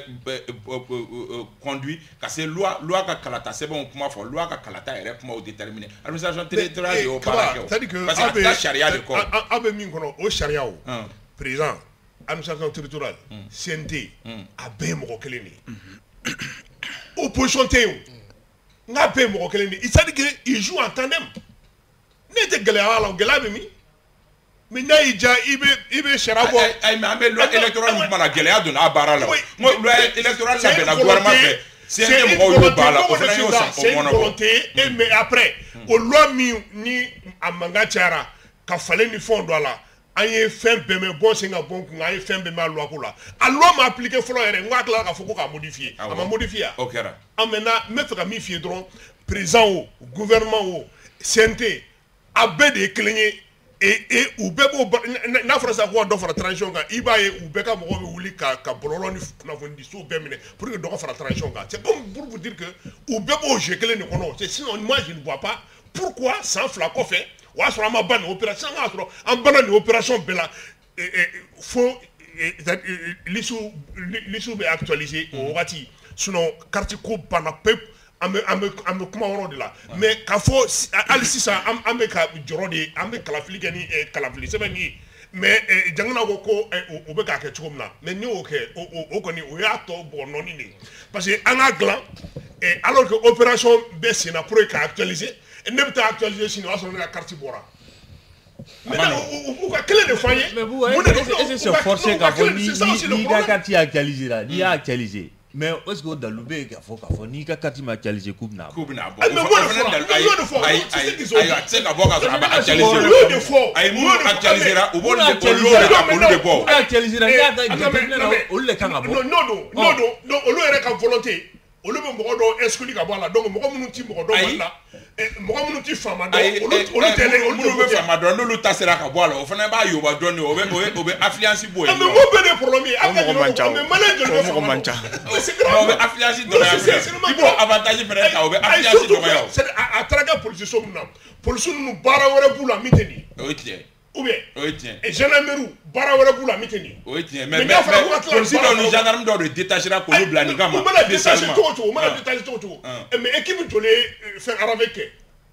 conduit. Parce que loi loi ka kalata c'est bon comment faire loi ka kalata est comment déterminer. Administration territoriale de au paradis.
C'est-à-dire que
parce que la charia de quoi.
Abe min kono au charia o. Président. Administration territoriale, C N T, a bien mon keleni. Opposition Théo, n'a pas mon keleni. Il s'est dit qu'il joue en tandem. N'était que la galère mi. Mais n'a il déjà il veut il veut chercher.
Aïe mais mais loi électorale nous la galère de la barre là. Moi loi électorale ça fait la gouvernement fait. C'est un mot de barre.
C'est une volonté. Et mais après, au loi mi ni à Mangachara, qu'a fallu ni fond là. Aye fɛn bɛɛ mɛ bon sen ka bon kun aye fɛn bɛɛ mɛ a loi ko la a loi ma appliqué fɔlɔ yɛrɛ n k'a tila k'a fɔ ko k'a modifier a ma modifier a.
O kɛra.
a maintenant n bɛ fɛ ka min f'i ye dɔrɔn président o gouvernement o C N T a bɛɛ de ye kelen ye et et u bɛɛ b'o n'a fɔra sisan ko ka dɔ fara transition kan i b'a ye u bɛɛ ka mɔgɔw bɛ wuli ka ka bɔlɔlɔ ni kunnafoni di sow bɛɛ minɛ pour que dɔ ka fara transition kan c'est comme pour vous dire que u bɛɛ b'o jeu kelen de kɔnɔ c'est sinon moi je ne vois pas pourquoi san fila kɔfɛ o y'a sɔrɔ an ma ban nin opération an y'a sɔrɔ an banna nin opération bɛɛ la fo l'issue l'issue bɛ actualiser o wagati sinon quartier ko banna pewu an bɛ an bɛ an bɛ kuma yɔrɔ de la mais k'a fɔ hali sisan an bɛ ka jɔrɔ de an bɛ kalafili kɛ ni kalafili sɛbɛn ye mais jamana ko ko o bɛ k'a kɛ cogo min na mais n'i y'o kɛ o kɔni o y'a tɔ bɔ nɔɔni de parce que an k'a dilan alors que opération bɛ sen na pour que k'a actualiser ne bɛ taa actualiser sini o y'a sɔrɔ ne ka carte bɔra. u ka kelen de fɔ an ye.
mais vous voyez est-ce que c'est forcé k'a fɔ ni ni ka carte actualisé la n'i y'a actualisé mais est-ce que o dalu bɛ yen k'a fɔ k'a fɔ n'i ka carte ma actualisé k'u bɛna bɔ.
k'u bɛna bɔ.
mais m'o de fɔ m'o de fɔ
ayi ayi ayi a tɛ se ka bɔ k'a sɔrɔ a ma actualisé.
m'o de fɔ
ayi minnu actualisé ra u b'olu de bɔ olu de ka olu de bɔ.
olu actualisé ra n'i y'a ta jateminɛ na olu de kan ka bɔ.
non non non non olu yɛrɛ ka volonté olu bɛ mɔgɔ dɔw exclure ka bɔ a la donc mɔgɔ minnu ti mɔgɔ dɔn mali la mɔgɔ minnu ti faama dɔn olu olu tɛ olu
minnu bɛ faama dɔn n'olu ta sera ka bɔ a la o fana b'a yoba dɔn de o bɛ o bɛ affluence bɔ yen.
mais mo bɛ de problème ye a ka ɲinɛ mais maliyɛn joli bɛ faama dɔn
o bɛ affluence dɔgɔya i b'o avantage fana ta o bɛ affluence dɔgɔya o.
a taara kɛ polisi so min na polisi ninnu baara wɛrɛ b'u la min tɛ nin.
o ye tiɲɛ.
ou bien
o ye tiɲɛ.
gendarmerie baara wɛrɛ b'u la min tɛ nin.
o ye tiɲɛ mais mais polisi dɔw ni gendarme dɔw de détachera k'olu bila nin kama.
u mana détacher cogo cogo u mana détacher cogo cogo mais équipe joli ye fɛn arabe kɛ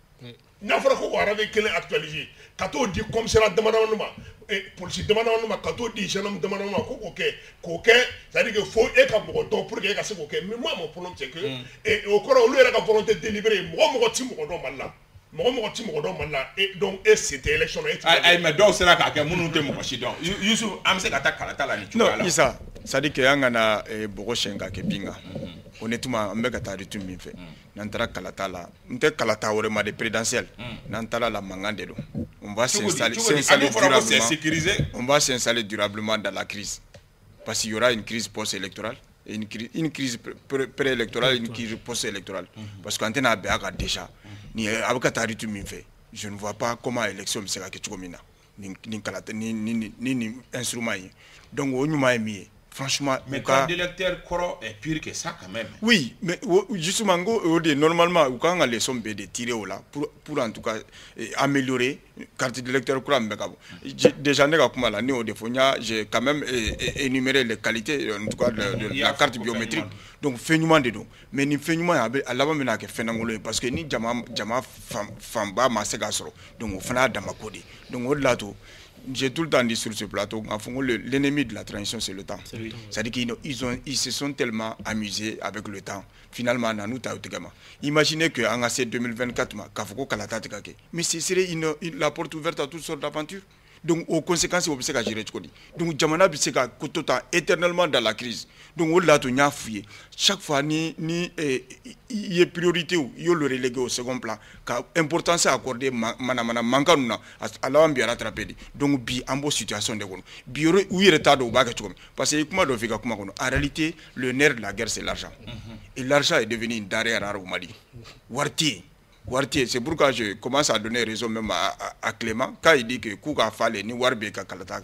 n'a fɔra ko arabe kelen actualiser ka t'o di commissariat damadama ma polisi damadama ma ka t'o di gendarme damadama ma ko k'o kɛ k'o kɛ c'est à dire que fo e ka mɔgɔ dɔn pour que e ka se k'o kɛ mais moi mon problème c'est que o kɔrɔ olu yɛrɛ ka volonté délibérée mɔgɔ mɔgɔ ti mɔgɔ dɔn mali la. mɔgɔ mɔgɔ ti mɔgɔ dɔn mali la donc e sen tɛ élection na e ti.
ayi mais dɔw sera k'a kɛ minnu tɛ mɔgɔ si dɔn Yusuf an bɛ se ka taa kalata la nin cogoya la.
non Isa c'est à dire que an kana bɔgɔ siyɛn ka kɛ bin kan honnêtement an bɛ ka taa retour min fɛ n'an taara kalata la n tɛ kalata wɛrɛ ma de présidentielle n'an taara la mankan de don on va s'installer durablement on va s'installer durablement dans la crise parce qu'il y aura une crise post-électorale et une crise une crise pré-électorale et une crise post-électorale parce qu'an tɛna bɛn a kan déjà ni a bɛ ka taa retour min fɛ je ne vois pas comment élection bɛ se ka kɛ cogo min na ni ni kalata ni ni ni ni instrument ye donc o ɲuman ye min ye franchement.
mais carte d'électeur kɔrɔ est pire que ça quand même.
oui mais justement ngo o de normalement u kan ka leçon bɛɛ de tirer o la pour pour en tout cas eh, améliorer carte d'électeur kura min bɛ ka bɔ déjà ne ka kuma la ne y'o de fɔ n y'a j'ai quand même eh, énuméré les qualités en tout cas de, de, de la carte biométrique donc fɛn ɲuman de don mais ni fɛn ɲuman a bɛ a laban bɛna kɛ fɛn lankolon ye parce que ni jama jama fan fanba ma se k'a sɔrɔ donc o fana y'a dama ko de donc o de la to. J'ai tout le temps dit sur ce plateau, l'ennemi de la transition, c'est le temps. C'est-à-dire qu'ils ils ont, ils se sont tellement amusés avec le temps. Finalement, nous avons imaginez qu'en A C deux mille vingt-quatre, mais ce serait une, une, la porte ouverte à toutes sortes d'aventures. Donc, aux conséquences, on peut se gérer. Donc, Jamana peut se éternellement dans la crise. Donc, on l'a tout fouillé. Chaque fois, ni ni il y a priorité ou il y a le relégué au second plan. Car importance à accorder manamana mankanuna à la bien rattrapé. Donc, bi ambo situation de kono. Bi où il retard au bac parce que comment doit faire comment en réalité, le nerf de la guerre c'est l'argent. Et l'argent est devenu une denrée rare au Mali. Warti. C'est pourquoi je commence à donner raison même à, à, à Clément quand il dit que Kouka fallait ni Warbe Kakalata.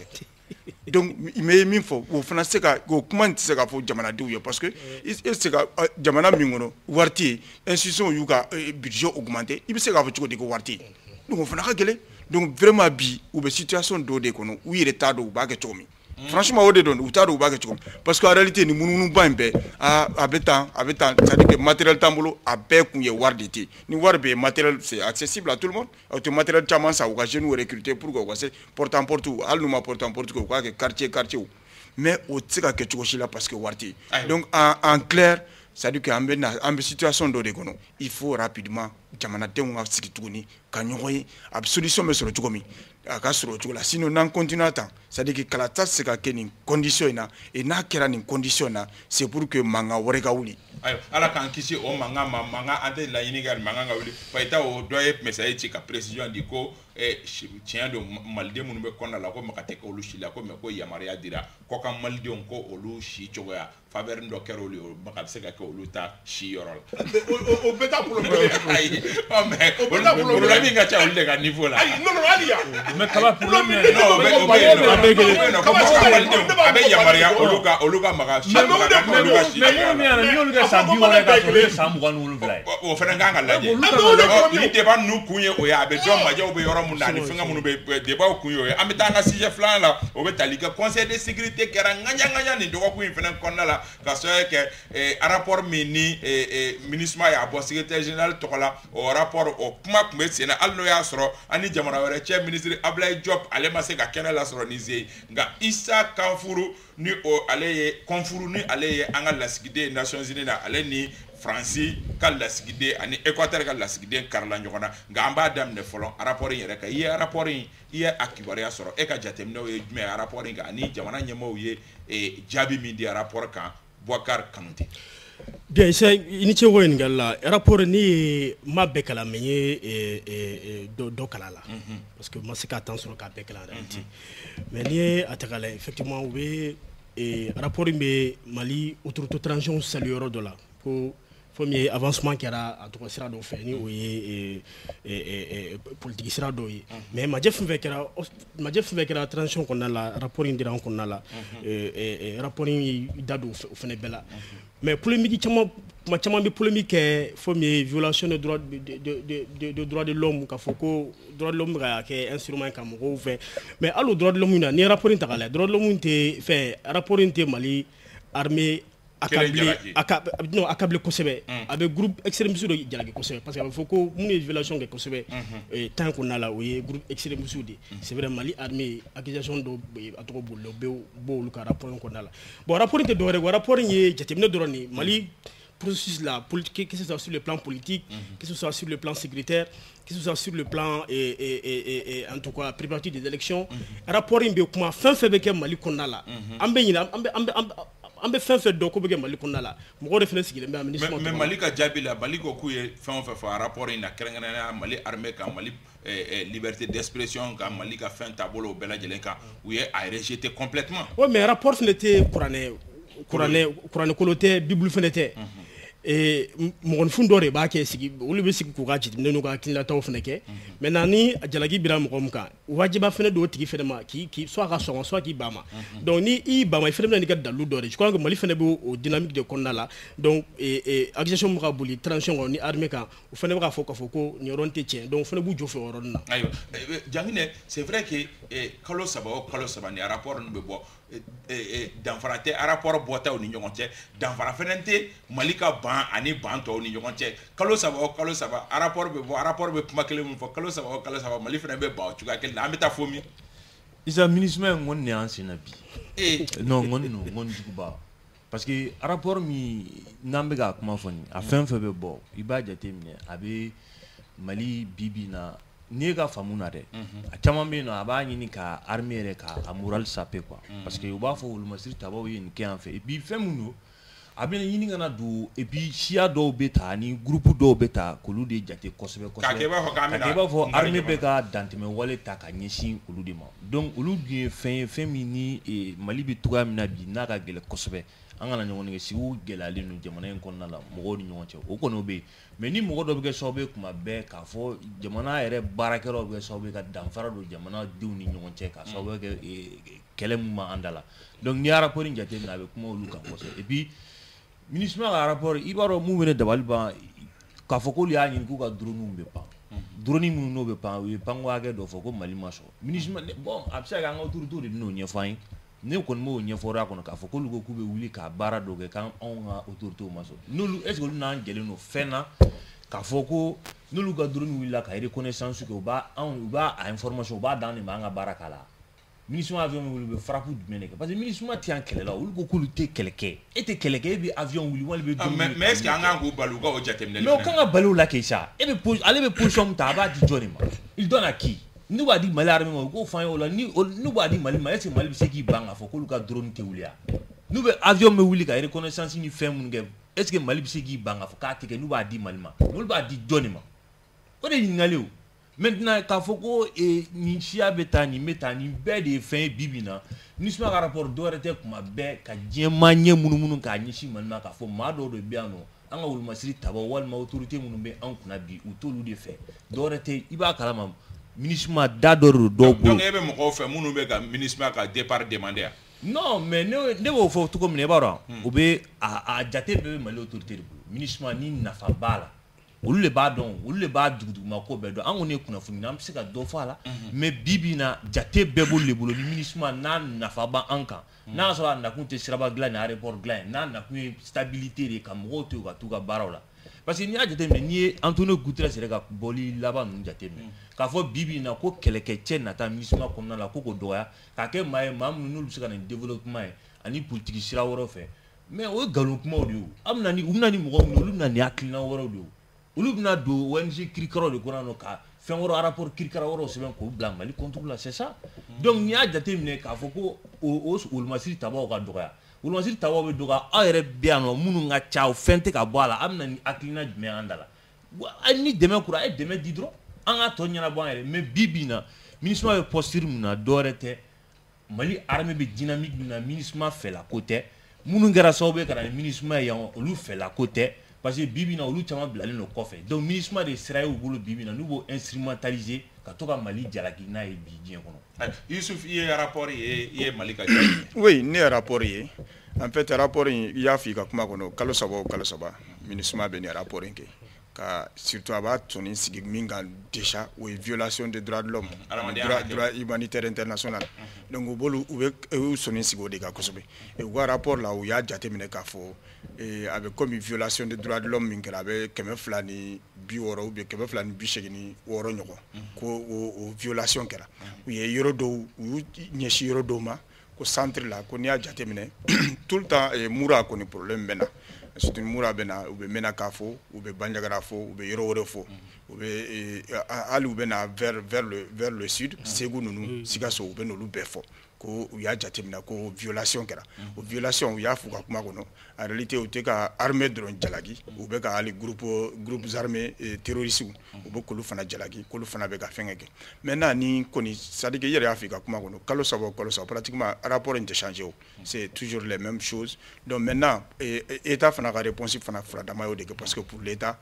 Donc, il m'a mis fort. Au français, comment c'est qu'il faut Jamana Douye parce que c'est que Jamana Mingono, Warti, institution Yuka, budget augmenté, il sait qu'il faut que Warti. Donc, on fait la gueule. Donc, vraiment, bi, ou bien situation d'ode kono, où il est tard ou bague tomi. Franchement, au dedans, ou tard ou bague tomi. Parce qu'en réalité, nous nous pas un peu à habitant, habitant, c'est-à-dire que matériel tambolo à paix qu'on y war d'été. Ni war be matériel, c'est accessible à tout le monde. Auto matériel chaman ça, ou à nous recruter pour quoi c'est porte en porte ou al nous porte en porte quoi que quartier quartier ou. Mais au tsika que tu là parce que warti. Donc en, en clair, c'est-à-dire qu'en en situation d'ode kono, il faut rapidement jamana tengu a sikituni kanyoyi solution me sur le tukomi aka sur le tukula sinon n'en continue tant c'est-à-dire que kalata se ka kenin condition na et na kera ni condition na c'est pour que manga woreka wuli
ayo ala kan kisi o manga manga ante la inigal manga nga wuli paita o doye message ci ka précision di ko e tien do malde munu be konna la ko makate ko lu shila ko me ko yamaria dira ko kam malde on ko olu shi chogoya faveur ndo kero li o makal se ka ko olu ta shi yorol
o beta pour le
ay o mais o beta pour le mi nga cha olu de ka niveau la
ay non non aliya
mais kaba problème
non o be no ko malde abe yamaria olu ka olu ka maka shi maka olu ka shi
mais mo mi ana ni olu ka sambi wala ka so sambu kan olu fly
o fana nga nga laje ni débat nous kunye o ya be do maje o be yoro yɔrɔ mun na ani fɛngɛ minnu bɛ débat kun y'o ye an bɛ taa an ka sujet filanan la o bɛ tali kɛ conseil de sécurité kɛra ŋaɲa ŋaɲa nin dɔgɔkun in fana kɔnɔna la ka sababu kɛ rapport min ni MINUSMA y'a bɔ secrétaire général tɔgɔ la o rapport o kuma tun bɛ sen na hali n'o y'a sɔrɔ ani jamana wɛrɛ cɛ ministre Ablaye Diop ale ma se ka kɛnɛ lasɔrɔ ni ze nka Isa Kanfuru ni o ale ye Kanfuru ni ale ye an ka lasigiden Nations Unies na ale ni Fransi ka lasigiden ani Équateur ka lasigiden karila ɲɔgɔn na nka an b'a daminɛ fɔlɔ rapport in yɛrɛ kan i ye rapport in i ye a kibaruya sɔrɔ e ka jateminɛw ye jumɛn ye rapport in kan ani jamana ɲɛmɔgɔw ye jaabi min di rapport kan Boubacar Kanouté.
Bien, c'est ini ce wo ɲininkali la rapport ni ye ma bɛɛ kalan mɛ n ye dɔ kalan la parce que ma se k'a temps sɔrɔ k'a bɛɛ kalan réalité mais n'i ye a ta k'a lajɛ effectivement u bɛ rapport in bɛ Mali autorité transition saliyɔrɔ dɔ la ko fo min ye avancement kɛra a tɔgɔ sira dɔ fɛ ni o ye politique sira dɔ ye mais majɛ fɛn fɛn kɛra majɛ fɛn fɛn kɛra transition kɔnɔna la rapport in dira an kɔnɔna la rapport in y'i da don o fɛnɛ bɛɛ la mais polémique caman kuma caman bɛ polémique kɛ fo min ye violation de droit de de de de droit de l'homme k'a fɔ ko droit de l'homme ka kɛ instrument ka mɔgɔw fɛ mais hali o droit de l'homme na ni rapport in ta k'a lajɛ droit de l'homme tɛ fɛn rapport in tɛ Mali armée non accablé kosɛbɛ a bɛ groupe extrémiste dɔ jalaki kosɛbɛ parce que a bɛ fɔ ko minnu ye violation kɛ kosɛbɛ temps kɔnɔna la o ye groupe extrémiste de c'est vrai Mali armée accusation dɔ a tɔgɔ boli o bɛ bɔ olu ka rapport in kɔnɔna la bon rapport in tɛ dɔwɛrɛ ye rapport in ye jateminɛ dɔrɔn de Mali processus la politique que ce soit sur le plan politique que ce soit sur le plan sécuritaire que ce soit sur le plan et, et, et, en tout cas préparatif des élections rapport in bɛ kuma fɛn fɛn bɛ kɛ Mali kɔnɔna la an bɛ ɲina an bɛ an bɛ an bɛ fɛn fɛn dɔn ko bɛ kɛ Mali kɔnɔna la mɔgɔw de fana sigilen bɛ MINUSMA
mais Mali ka jaabi la Mali ko k'u ye fɛn o fɛn fɔ rapport in na kɛrɛnkɛrɛnnenya Mali armée kan Mali liberté d'expression kan Mali ka fɛn taabolo o bɛɛ lajɛlen kan u ye a rejeté complètement.
oui mais rapport fana tɛ kuranɛ kuranɛ kuranɛ kolo tɛ bible fana tɛ mɔgɔninfin dɔ de b'a kɛ sigi olu bɛ sigi k'u ka jateminɛ n'u ka hakilinataw fana kɛ maintenant ni jalaki bira mɔgɔ min kan wajiba fana don o tigi fana ma k'i k'i soit ka sɔngɔ soit k'i ban ma donc ni i ban ma i fana bɛna n'i ka dalilu dɔ de je crois que Mali fana bɛ o dynamique de kɔnɔna la donc accusation min bɛ ka boli transition kan ni armée kan o fana bɛ k'a fɔ k'a fɔ ko nin yɔrɔ tɛ tiɲɛ donc o fana b'u jɔ fɛ o yɔrɔnin na.
ayiwa Janginɛ c'est vrai que kalo saba o kalo saba ni rapport ninnu bɛ bɔ danfara tɛ rapport bɔtaw ni ɲɔgɔn cɛ danfara fana tɛ Mali ka ban ani ban tɔw ni ɲɔgɔn cɛ kalo saba o kalo saba rapport bɛ bɔ rapport bɛ kuma kelen min fɔ kalo saba o kalo saba Mali fana bɛ ban o cogoya kelen na an bɛ taa fo min.
Isa MINUSMA ye ŋɔni de y'an sen na bi. non ŋɔni non ŋɔni juguba parce que rapport min n'an bɛ ka kuma fɔ nin a fɛn fɛn bɛ bɔ i b'a jateminɛ a bɛ Mali bi bi na n'i ye ka faamu na dɛ a caman bɛ yen nɔ a b'a ɲini ka armée yɛrɛ ka a morale saper quoi parce que u b'a fɔ wolomasiri tabaw ye nin kɛ yan fɛ et puis fɛn min don a bɛna ɲini kana don et puis siya dɔw bɛ ta ani groupe dɔw bɛ ta k'olu de jate kosɛbɛ kosɛbɛ k'a kɛ i b'a fɔ armée bɛ ka dantɛmɛ wale ta ka ɲɛsin olu de ma donc olu dun ye fɛn ye fɛn min ni Mali bɛ cogoya min na bi n'a ka gɛlɛn kosɛbɛ an kana ɲɔgɔn nɛgɛ sigiw gɛlɛyalen don jamana in kɔnɔna la mɔgɔw ni ɲɔgɔn cɛ o kɔni o bɛ yen mais ni mɔgɔ dɔ bɛ kɛ sababu ye kuma bɛɛ k'a fɔ jamana yɛrɛ baarakɛlaw bɛ kɛ sababu ye ka danfara don jamanadenw ni ɲɔgɔn cɛ k'a sababu kɛ kɛlɛ min b'an da la donc n'i y'a rapport in jateminɛ a bɛ kuma olu kan kosɛbɛ et puis MINUSMA ka rapport i b'a dɔn mun bɛ ne dabali ban k'a fɔ k'olu y'a ɲini k'u ka drone bɛ pan drone minnu n'o bɛ pan u ye panko hakɛ dɔ fɔ ko Mali ma sɔn MINUSMA bon a bɛ se ka kɛ an ka autorités de bɛn'o ɲɛfɔ an ye ne kɔni b'o ɲɛfɔra kɔnɔ k'a fɔ k'olu ko k'u bɛ wuli ka baara dɔ kɛ k'an ka autorités ma sɔn n'olu est ce que olu n'an gɛlɛn don fɛn na k'a fɔ ko n'olu ka drone wulila ka reconnaissance kɛ u b'a anw u b'a a information u b'a d'an de ma an ka baara k'a la MINUSMA avion wuli u bɛ frappe jumɛn de kɛ parce que MINUSMA tɛ yan kɛlɛ la olu ko k'olu tɛ kɛlɛ kɛ e tɛ kɛlɛ kɛ e bɛ avion wuli wali bɛ drone
mais est ce que an kan k'u bali u ka o jateminɛli
mais o kan ka bali o la kɛ sa e bɛ ale bɛ position min ta a b'a di jɔn de ma il donne à qui n'u b'a di Mali armée ma u k'o f'an ye o la ni n'u b'a di Mali ma est ce que Mali bɛ se k'i ban k'a fɔ k'olu ka drone tɛ wuli yan n'u bɛ avion bɛ wuli ka reconnaissance ni fɛn minnu kɛ est ce que Mali bɛ se k'i ban k'a fɔ k'a tɛ kɛ n'u b'a di Mali ma olu b'a di jɔn de ma o de ye ɲininkali o maintenant k'a fɔ ko nin siya bɛ taa nin bɛ taa nin bɛɛ de ye fɛn ye bi bi na MINUSMA ka rapport dɔwɛrɛ tɛ kuma bɛɛ ka diɲɛmaa ɲɛ munumunu k'a ɲɛsin Mali ma k'a fɔ maa dɔw de bɛ yan nɔ an ka wolomasiri tabaw walima autorité minnu bɛ an kunna bi u t'olu de fɛ dɔwɛrɛ tɛ i b'a kalama MINUSMA da dɔ de don dɔw bolo.
donc e bɛ mɔgɔw fɛ minnu bɛ ka MINUSMA ka départ demander yan.
non mais ne ne b'o fɔ cogo min na i b'a dɔn o bɛ a a jate bɛɛ bɛ Mali autorité de bolo MINUSMA ni nafa b'a la olu le b'a dɔn olu le b'a duguduguma ko bɛɛ dɔn an kɔni ye kunnafoni na an bɛ se ka dɔ fɔ a la mais bi bi in na jate bɛɛ b'olu le bolo ni MINUSMA n'a nafa b'an kan n'a y'a sɔrɔ a nakun tɛ siraba dilan ni aéroport dilan ye n'a nakun ye stabilité de ka mɔgɔw to yen u ka t'u ka baaraw la parce que n'i y'a jateminɛ n'i ye Antonio Guterres yɛrɛ ka bɔli laban ninnu jateminɛ k'a fɔ bi bi in na ko kɛlɛkɛcɛ nata MINUSMA kɔnɔna la ko k'o dɔgɔya k'a kɛ maa ye maa minnu n'olu bɛ se ka na ni développement ye ani politique sira wɛrɛw fɛ mais o ye nkalon kumaw de ye o a bɛna ni u bɛna ni mɔgɔ minnu olu bɛna ni hakilina wɛrɛw de ye o olu bɛna don O N G kirikaraw de kɔnɔ nɔ ka fɛn wɛrɛw rapport kirikara wɛrɛw sɛbɛn k'o bila Mali contre la c'est ça donc n'i y'a jateminɛ k'a fɔ ko o wolomasiri tabaw ka dɔgɔya wolomasiri tabaw bɛ dɔgɔya aw yɛrɛ bɛ yan nɔ minnu ka ca o fɛn tɛ ka bɔ a la a bɛna ni hakilina jumɛn an da la ni dɛmɛ kura a ye dɛmɛ di dɔrɔn an ka tɔ ɲɛnabɔ an yɛrɛ mais bi bi in na MINUSMA bɛ posture min na dɔwɛrɛ tɛ Mali armée bɛ dynamique min na MINUSMA fɛla ko tɛ minnu kɛra sababu ye ka na ni MINUSMA ye yan olu fɛla ko tɛ parce que bi bi in na olu caman bilalen don kɔfɛ donc MINUSMA de sira y'u bolo bi bi in na n'u b'o instrumentaliser ka to ka Mali jalaki n'a ye bi diɲɛ kɔnɔ.
Yusuf i ye rapport ye i ye Mali ka jaabi.
Oui ne ye rapport ye en fait rapport in i y'a fɔ i ka kuma kɔnɔ kalo saba o kalo saba MINUSMA bɛ nin rapport in kɛ ka surtout a b'a tɔni sigi min kan déjà o ye violation des droits de l'homme droit droit humanitaire international donc u b'olu u bɛ u sɔnni sigi o de kan kosɛbɛ u ka rapport la u y'a jateminɛ k'a fɔ a bɛ comme violation des droits de l'homme min kɛra a bɛ kɛmɛ fila ni bi wɔɔrɔ ou bien kɛmɛ fila ni bi seegin ni wɔɔrɔ ɲɔgɔn ko o violation kɛra u ye yɔrɔ dɔw u y'u ɲɛsin yɔrɔ dɔw ma ko centre la ko n'i y'a jateminɛ tout le temps mura kɔni problème bɛ na surtout mura bɛ na u bɛ mɛna k'a fɔ u bɛ banjagara fɔ u bɛ yɔrɔ wɛrɛ fɔ u bɛ hali u bɛ na vers vers le vers le sud Segu ninnu Sikaso u bɛ n'olu bɛɛ fɔ ko u y'a jateminɛ ko violation kɛra o violation u y'a fɔ ka kuma kɔnɔ en réalité u tɛ ka armée dɔrɔn jalaki u bɛ ka hali groupe groupes armés terroristes u bɛ k'olu fana jalaki k'olu fana bɛ ka fɛnkɛ kɛ maintenant ni kɔni c'est à dire que i yɛrɛ y'a fɔ i ka kuma kɔnɔ kalo saba o kalo saba pratiquement rapport in tɛ changer o c'est toujours les mêmes choses donc maintenant état fana ka réponse fana furadama y'o de kɛ parce que pour l'état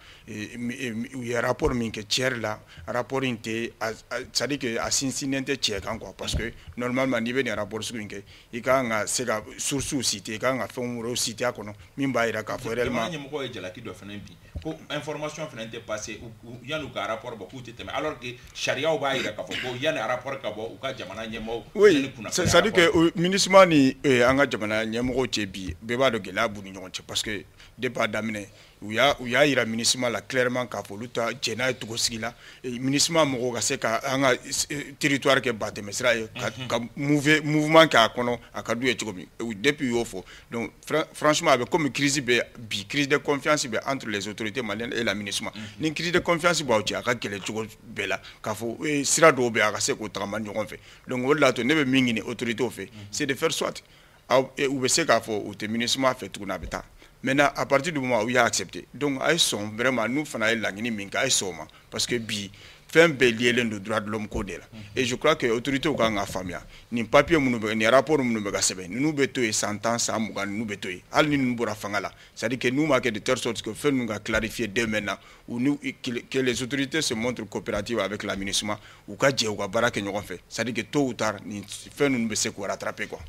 u ye rapport min kɛ tiers la rapport in tɛ c'est à dire que a sinsinnen tɛ tiɲɛ kan quoi parce que normalement n'i bɛ nin rapport sugu in kɛ i ka kan ka se ka sources citer i ka kan ka fɛn wɛrɛw citer a kɔnɔ min b'a jira k'a fɔ réellement
jamana ɲɛmɔgɔ ye jalaki dɔ fana bi ko information fana tɛ passer yanni u ka rapport bɔ k'u tɛ tɛmɛ alors que sariyaw b'a jira k'a fɔ ko yanni rapport ka bɔ u ka jamana ɲɛmɔgɔ
oui c'est à dire que MINUSMA ni an ka jamana ɲɛmɔgɔw cɛ bi bɛɛ b'a dɔn gɛlɛya b'u ni ɲɔgɔn cɛ parce que depuis a daminɛ u y'a u y'a yira MINUSMA la clairement k'a fɔ olu ta jɛ n'a ye togo sigi la MINUSMA mɔgɔw ka se ka an ka territoire kɛ batɛmɛsira ye ka mouvement kɛ a kɔnɔ a ka d'u ye cogo min depuis u y'o fɔ donc franchement a bɛ comme crise bɛ bi crise de confiance bɛ entre les autorités maliennes et la MINUSMA ni crise de confiance b'aw cɛ a ka gɛlɛn cogo bɛɛ la k'a fɔ sira dɔw bɛ a ka se k'o tagama ɲɔgɔn fɛ donc o de la to ne bɛ min ɲini autorités fɛ c'est de faire soit u bɛ se k'a fɔ u tɛ MINUSMA fɛ tuguni a bɛ taa maintenant à partir du moment où il a accepté donc a ye sɔn vraiment nous fana ye laɲini min kɛ a ye sɔn o ma parce que bi fɛn bɛɛ liélen don droit de l'homme ko de la et je crois que autorités kan ka faamuya nin papier minnu bɛ nin rapport minnu bɛ ka sɛbɛn ninnu bɛ to yen san tan san mugan ninnu bɛ to yen hali ni ninnu bɔra fanga la c'est à dire que n'u ma kɛ de telle sorte que fɛn ninnu ka clarifier dès maintenant ou nous que les autorités se montrent coopératives avec la MINUSMA u ka jɛ u ka baara kɛ ɲɔgɔn fɛ c'est à dire que tôt ou tard nin fɛn ninnu bɛ se k'u rattraper quoi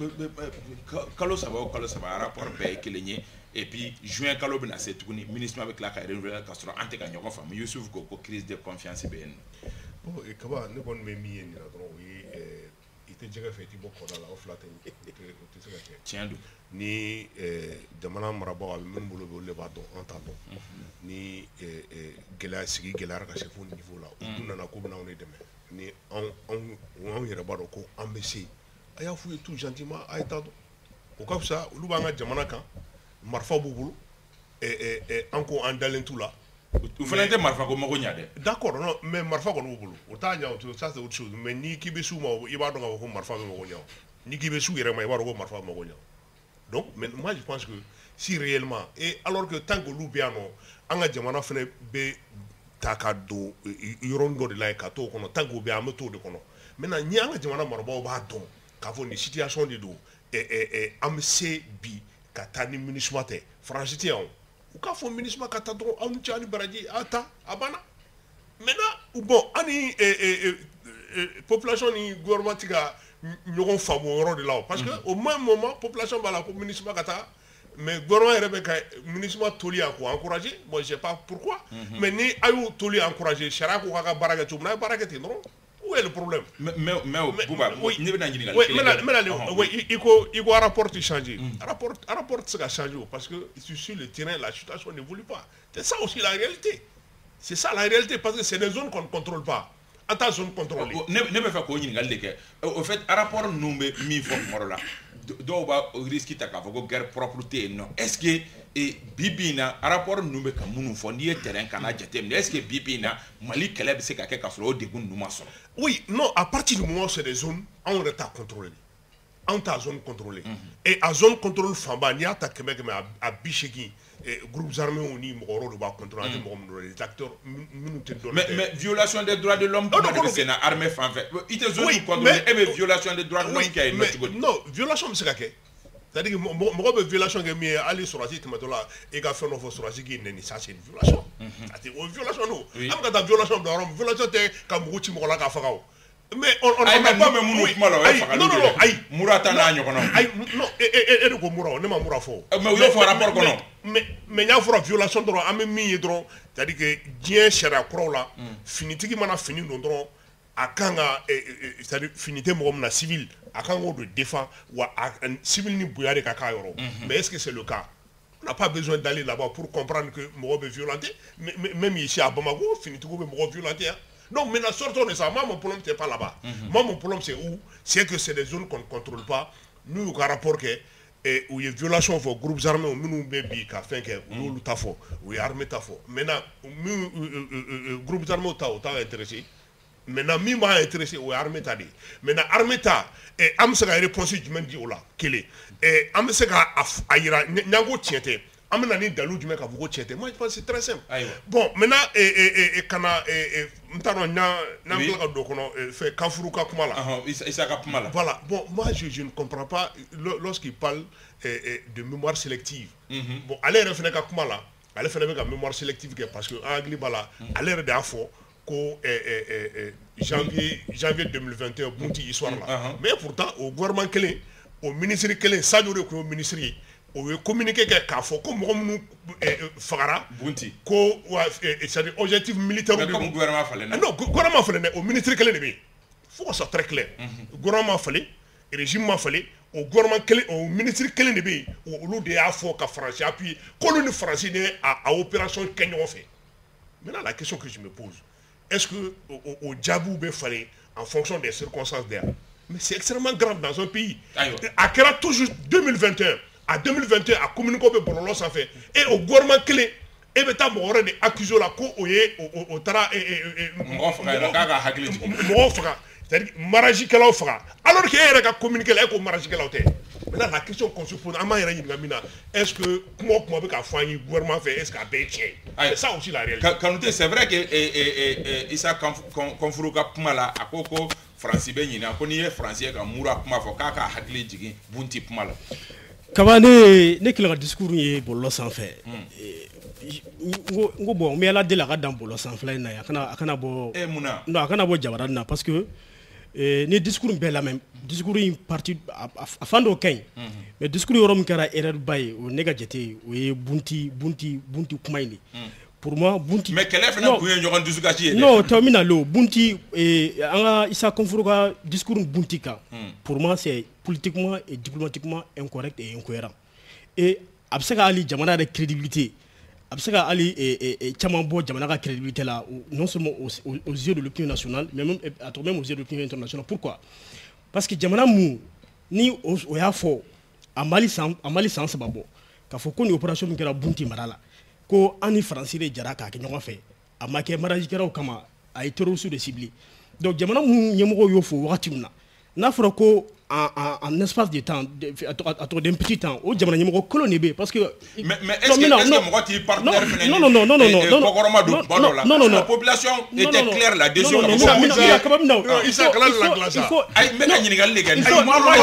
kalo saba o kalo saba rapport bɛɛ ye kelen ye et puis juin kalo bɛna se tuguni MINUSMA bɛ tila ka renouveler ka sɔrɔ an tɛ ka ɲɔgɔn faamu Yusuf ko ko crise de confiance bɛ yen
bon kaba ne kɔni bɛ min ye nin na dɔrɔn o ye i tɛ jɛgɛ fɛ i tɛ bɔ kɔda la o fila tɛ o tɛ se ka kɛ
tiɲɛ don
ni jamana marabagaw a bɛ minnu bolo bɛ olu de b'a dɔn an t'a dɔn ni gɛlɛya sigi gɛlɛyara ka se fo niveau la u nana k'u bɛna anw de dɛmɛ ni anw yɛrɛ b'a dɔn ko an bɛ se a y'a f'u ye tout gentiment a ye taa dɔn o ka fisa olu b'an ka jamana kan marifa b'u bolo an ko an dalen t'u la
u fana tɛ marifa ko mago ɲa dɛ
d'accord non mais marifa kɔni b'u bolo o t'a ɲa o to ça c'est autre chose mais ni k'i bɛ s'u ma i b'a dɔn k'a fɔ ko marifa bɛ mago ɲa o ni k'i bɛ s'u yɛrɛ ma i b'a dɔn ko marifa bɛ mago ɲa donc mais moi je pense que si réellement et alors que tant que olu bɛ yan nɔ an ka jamana fana bɛ ta ka don yɔrɔnin dɔ de la yen ka t'o kɔnɔ tant que o bɛ yan an bɛ t'o de kɔnɔ maintenant ni an ka jamana marabagaw b'a dɔn k'a fɔ nin situation de don an bɛ se bi ka taa ni MINUSMA tɛ France tɛ yan u k'a fɔ MINUSMA ka taa dɔrɔn aw ni cɛ ani baraji a ta a banna maintenant bon ani population ni gouvernement tɛ ka ɲɔgɔn faamu o yɔrɔ de la o parce que au même moment population b'a la ko MINUSMA ka taa mais gouvernement yɛrɛ bɛ ministre toli a ko encourager moi je sais pas pourquoi mais ni a y'o toli encourager sariya ko k'a ka baara kɛ cogo min na a ye baara kɛ ten dɔrɔn où est le problème
mais mais Bouba ne bɛna ɲininkali
oui mais mais oui il faut il faut rapport changer rapport rapport se ka changer parce que sur le terrain la situation n'évolue pas c'est ça aussi la réalité c'est ça la réalité parce que c'est des zones qu'on ne contrôle pas en tant zone contrôlée
ne ne bɛ fɛ k'o ɲininkali de kɛ au fait rapport ninnu bɛ min fɔ kuma dɔ la dɔw b'a risque ta k'a fɔ ko guerre propre tɛ yen nɔ est-ce que bi bi in na rapport ninnu bɛ ka minnu fɔ n'i ye terrain kan n'a jateminɛ est-ce que bi bi in na Mali kɛlɛ bɛ se ka kɛ ka sɔrɔ o degun ninnu ma sɔrɔ.
oui non à partir du moment où c'est des zones anw yɛrɛ t'a contrôler anw t'a zone contrôlée et à zone contrôle fanba n'i y'a ta kɛmɛ kɛmɛ a bi seegin groupes armés ni mɔgɔ wɛrɛw de b'a contrôler an tɛ mɔgɔ minnu les acteurs minnu tɛ dɔn.
mais mais violation des droits de l'homme kuma de bɛ sen na armée fan fɛ i tɛ zone contrôler e bɛ violation des droits de l'homme kɛ yen nɔ cogo di.
non violation bɛ se ka kɛ c'est-à-dire que mɔgɔ bɛ violation kɛ min ye hali sɔrɔdasi tɛmɛtɔ la e ka fɛn dɔ fɔ sɔrɔdasi k'i nɛni ça c'est une violation. o violation don an bɛ ka taa violation bila yɔrɔ min violation tɛ ka mugu ci mɔgɔ la k'a faga o. mais on on n'a pas
même minnu kuma la o ye fagali de ye ayi Murata n'a ɲɔgɔnnaw
ayi non e de ko Mura ne ma Mura fɔ.
mais u y'o fɔ rapport kɔnɔ.
mais mais n y'a fɔra violation dɔrɔn an bɛ min ye dɔrɔn c'est-à-dire que diɲɛ sariya kuraw la finitigi mana fini don dɔrɔn a kan ka c'est-à-dire fini tɛ mɔgɔ min na civil a kan k'o de défend wa civil ni bonya de ka k'a yɔrɔ mais est-ce que c'est le cas on n'a pas besoin d'aller là-bas pour comprendre que mɔgɔ bɛ violenter même ici à Bamako finitigiw bɛ mɔgɔ violenter hein. Donc maintenant sortons de ça. Moi mon problème c'est pas là-bas. Mm-hmm. Moi mon problème c'est où? C'est que c'est des zones qu'on ne contrôle pas. Nous au rapport que et où il y a violation pour groupes armés ou nous baby qu'a fait que nous ta fo ou armée ta fo. Maintenant nous groupes armés ta ta intéressé. Maintenant mi m'a intéressé ou armée ta dit. Maintenant armée ta et am se ka réponse du même dit là quel et am se ka ayira nyango tiete. Amena ni dalu jumɛn ka fɔ ko tiɲɛ tɛ moi je pense c'est très simple. Bon maintenant et et et kana et n t'a dɔn n'an n'an tila ka don kɔnɔ fɛ kanfuru ka kuma la.
Isa ka kuma la.
Voilà bon moi je je ne comprends pas lorsqu'il parle de mémoire sélective. Bon ale yɛrɛ fɛnɛ ka kuma la ale fɛnɛ bɛ ka mémoire sélective kɛ parce que an hakili b'a la ale yɛrɛ de y'a fɔ ko janvier janvier deux mille vingt et un bunti histoire la mais pourtant au gouvernement kelen au ministre kelen Sadio de tun y'o ministre ye. O ye communiqué kɛ k'a fɔ ko mɔgɔ minnu fagara bunti ko c'est-à-dire objectif militaire
de comme gouvernement falen na
non gouvernement falen dɛ o ministre kelen de bɛ yen faut que ça soit très clair gouvernement falen régime ma falen o gouvernement kelen o ministre kelen de bɛ yen olu de y'a fɔ ka France appuyer k'olu ni France de a opération kɛ ɲɔgɔn fɛ maintenant la question que je me pose est-ce que o jaabiw bɛ falen en fonction des circonstances d'ailleurs mais c'est extrêmement grave dans un pays a kɛra toujours deux mille vingt et un à deux mille vingt et un a communiqué bɛ bɔlɔlɔ sanfɛ et au gouvernement kelen e bɛ taa mɔgɔ wɛrɛ de accuser la ko o ye o taara
mɔgɔ faga yɛrɛ k'a ka hakili jigin
mɔgɔ faga c'est-à-dire marajikɛlaw faga alors que e yɛrɛ ka communiqué la e ko marajikɛlaw tɛ maintenant la question qu'on se pose an b'an yɛrɛ ɲininka min na est-ce que kuma o kuma bɛ ka fɔ an ye gouvernement fɛ est-ce que a bɛɛ ye tiɲɛ ye c'est ça aussi la réalité.
Kanute c'est vrai que Isa Kanfuru ka kuma la a ko ko Faransi bɛ ɲinɛ ko n'i ye Faransi ye ka Mura kuma fɔ k'a ka hakili jigin bunti kuma la.
Kaba ne ne kila ka discours ye bɔlɔlɔ sanfɛ n ko bon n bɛ ala deli a ka dan bɔlɔlɔ sanfɛla in na a kana a kana bɔ non a kana bɔ jabaranin na parce que ni discours bɛɛ lamɛn discours in partie a fan dɔw ka ɲi mais discours yɔrɔ min kɛra erreur ba ye o ne ka jate o ye bunti bunti bunti kuma in de pour moi bunti
mais kɛlɛ fana kun ye ɲɔgɔn dusukasi ye
non tɔ min na le bunti an ka Isa Kanfuru ka discours bunti kan pour moi c'est politiquement et diplomatiquement incorrect et incohérent et a bɛ se ka hali jamana yɛrɛ crédibilité a bɛ se ka hali caman bɔ jamana ka crédibilité la non seulement aux yeux de l'opinion nationale mais même à travers aux yeux de l'opinion internationale pourquoi parce que jamana mun ni o y'a fɔ a Mali san a Mali san saba bɔ k'a fɔ ko nin opération min kɛra bunti mara la ko an ni Faransi de jara k'a kɛ ɲɔgɔn fɛ a ma kɛ marajikɛlaw kama a ye terroristes de cibler donc jamana mun ɲɛmɔgɔw y'o fɔ wagati min na n'a fɔra ko en espace de temps à trop d'un petit temps au jamana ɲɛmɔgɔ kolon de bɛ parce que
mais mais est-ce que est-ce que mɔgɔ t'i partenaire fɛnɛ
non non non non non non
kɔkɔrɔma don kuma dɔ la non non la population était claire là-dessus
non non non kaba min na
Isa kala la glace
ayi n bɛ ka ɲininkali de kɛ
il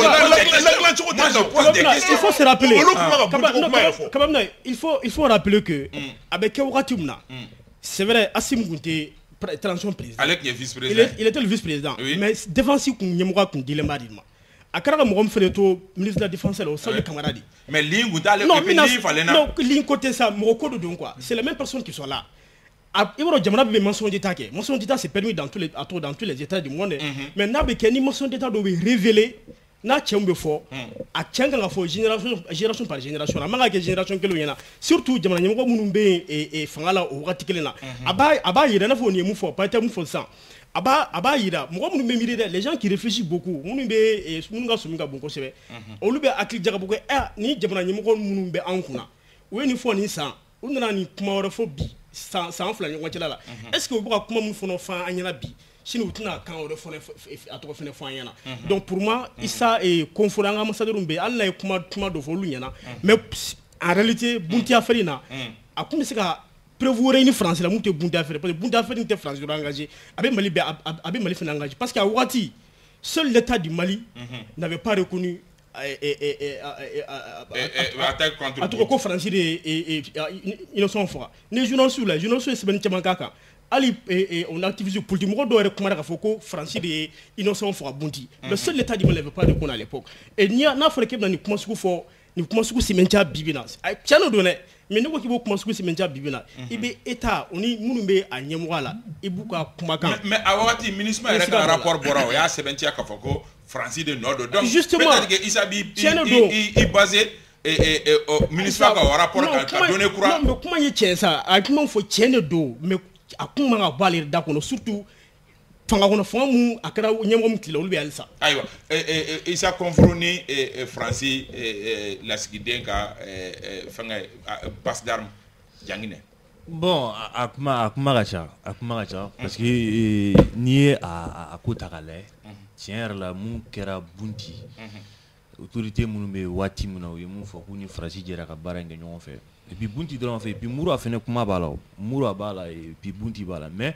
faut se rappeler kaba min na il faut il faut rappeler que a bɛ kɛ wagati min na c'est vrai Assimi kun tɛ transition président
ale tun ye vice président
il était le vice président mais défense kun ɲɛmɔgɔ kun dilen b'a de ma a kɛra ka mɔgɔ min fɛnɛ to ministre de la défense la o Sadi Camara de.
Mais ligne kun t'ale
non
et puis ligne falen na.
non ligne côté ça mɔgɔ ko de don quoi c'est les mêmes personnes qui sont là. I b'a dɔn jamana bɛ mensonge d'état kɛ mensonge d'état c'est permis dans tous les dans tous les états du monde mais n'a bɛ kɛ ni mensonge d'état dɔ bɛ révéler n'a cɛw bɛ fɔ a cɛn kan ka fɔ génération génération par génération a man ka kɛ génération kelen ɲɛna surtout jamana ɲɛmɔgɔ minnu bɛ yen fanga la o wagati kelen na a b'a a b'a yira i n'a fɔ nin ye mun fɔ Payet mun fɔ sisan a b'a a b'a yira mɔgɔ minnu bɛ miiri dɛ les gens qui réfléchissent beaucoup minnu bɛ minnu ka sɔmi ka bon kosɛbɛ olu bɛ hakili jagabɔ ko ɛ ni jamana ɲɛmɔgɔ minnu bɛ anw kunna u ye nin fɔ nin san u nana nin kuma wɛrɛ fɔ bi san san fila ɲɔgɔn cɛla la est ce que u bɛ ka kuma min fɔ fɔ an ɲɛna bi sini u tɛna kan wɛrɛ fɔ a tɔgɔ fɛnɛ fɔ an ɲɛna donc pour moi Issa confondre an ka ambassadeur bɛ hali n'a ye kuma kuma dɔ fɔ olu ɲɛna mais en réalité bunti affaire in na a kun bɛ se ka preuve wɛrɛ ɲini France la mun tɛ bunti affaire parce que bunti affaire in tɛ France dɔrɔn engagé a bɛ Mali bɛɛ a bɛ Mali fɛnɛ engagé parce que a wagati seul l'état du Mali n'avait pas reconnu a tɔgɔ ko France de ye innocent faga ni journalistes la journalistes ye sɛbɛnni caman k'a kan hali on activiste politique mɔgɔ dɔw yɛrɛ kumana k'a fɔ ko France de ye innocent faga bunti le seul l'état du Mali n'avait pas reconnu à l'époque et n'a fɔra k'e bɛna nin kuma sugu fɔ nin kuma sugu sɛmɛntiya bibi na tiɲɛ don dɛ mais ne ko k'i b'o kuma sugu sɛmɛntiya bibi na i bɛ état o ni minnu bɛ a ɲɛmɔgɔ la i b'u ka kumakan
mais a wagati ministre yɛrɛ ka rapport bɔra o y'a sɛbɛntiya k'a fɔ ko France de nɔ don donc
justement
peut-être que Issa b'i i basé ministre ka rapport ka donner courant
non mais kuma ye tiɲɛ sa a kuma fɔ tiɲɛ de don mais a kuma man ka bɔ ale da kɔnɔ surtout fanga kɔnɔ fanga mun a kɛra ɲɛmɔgɔ min tile olu bɛ halisa
ayiwa Issa confront ni France lasigiden ka fɛngɛ passe d'arme Janginɛ
bon a kuma a kuma ka ca a kuma ka ca parce que n'i ye a ko ta k'a lajɛ tiɲɛ yɛrɛ la mun kɛra bunti autorité minnu bɛ waati min na u ye mun fɔ k'u ni France jɛra ka baara in kɛ ɲɔgɔn fɛ et puis bunti dɔrɔn fɛ et puis Mura fɛnɛ kuma b'a la Mura b'a la et puis bunti b'a la mais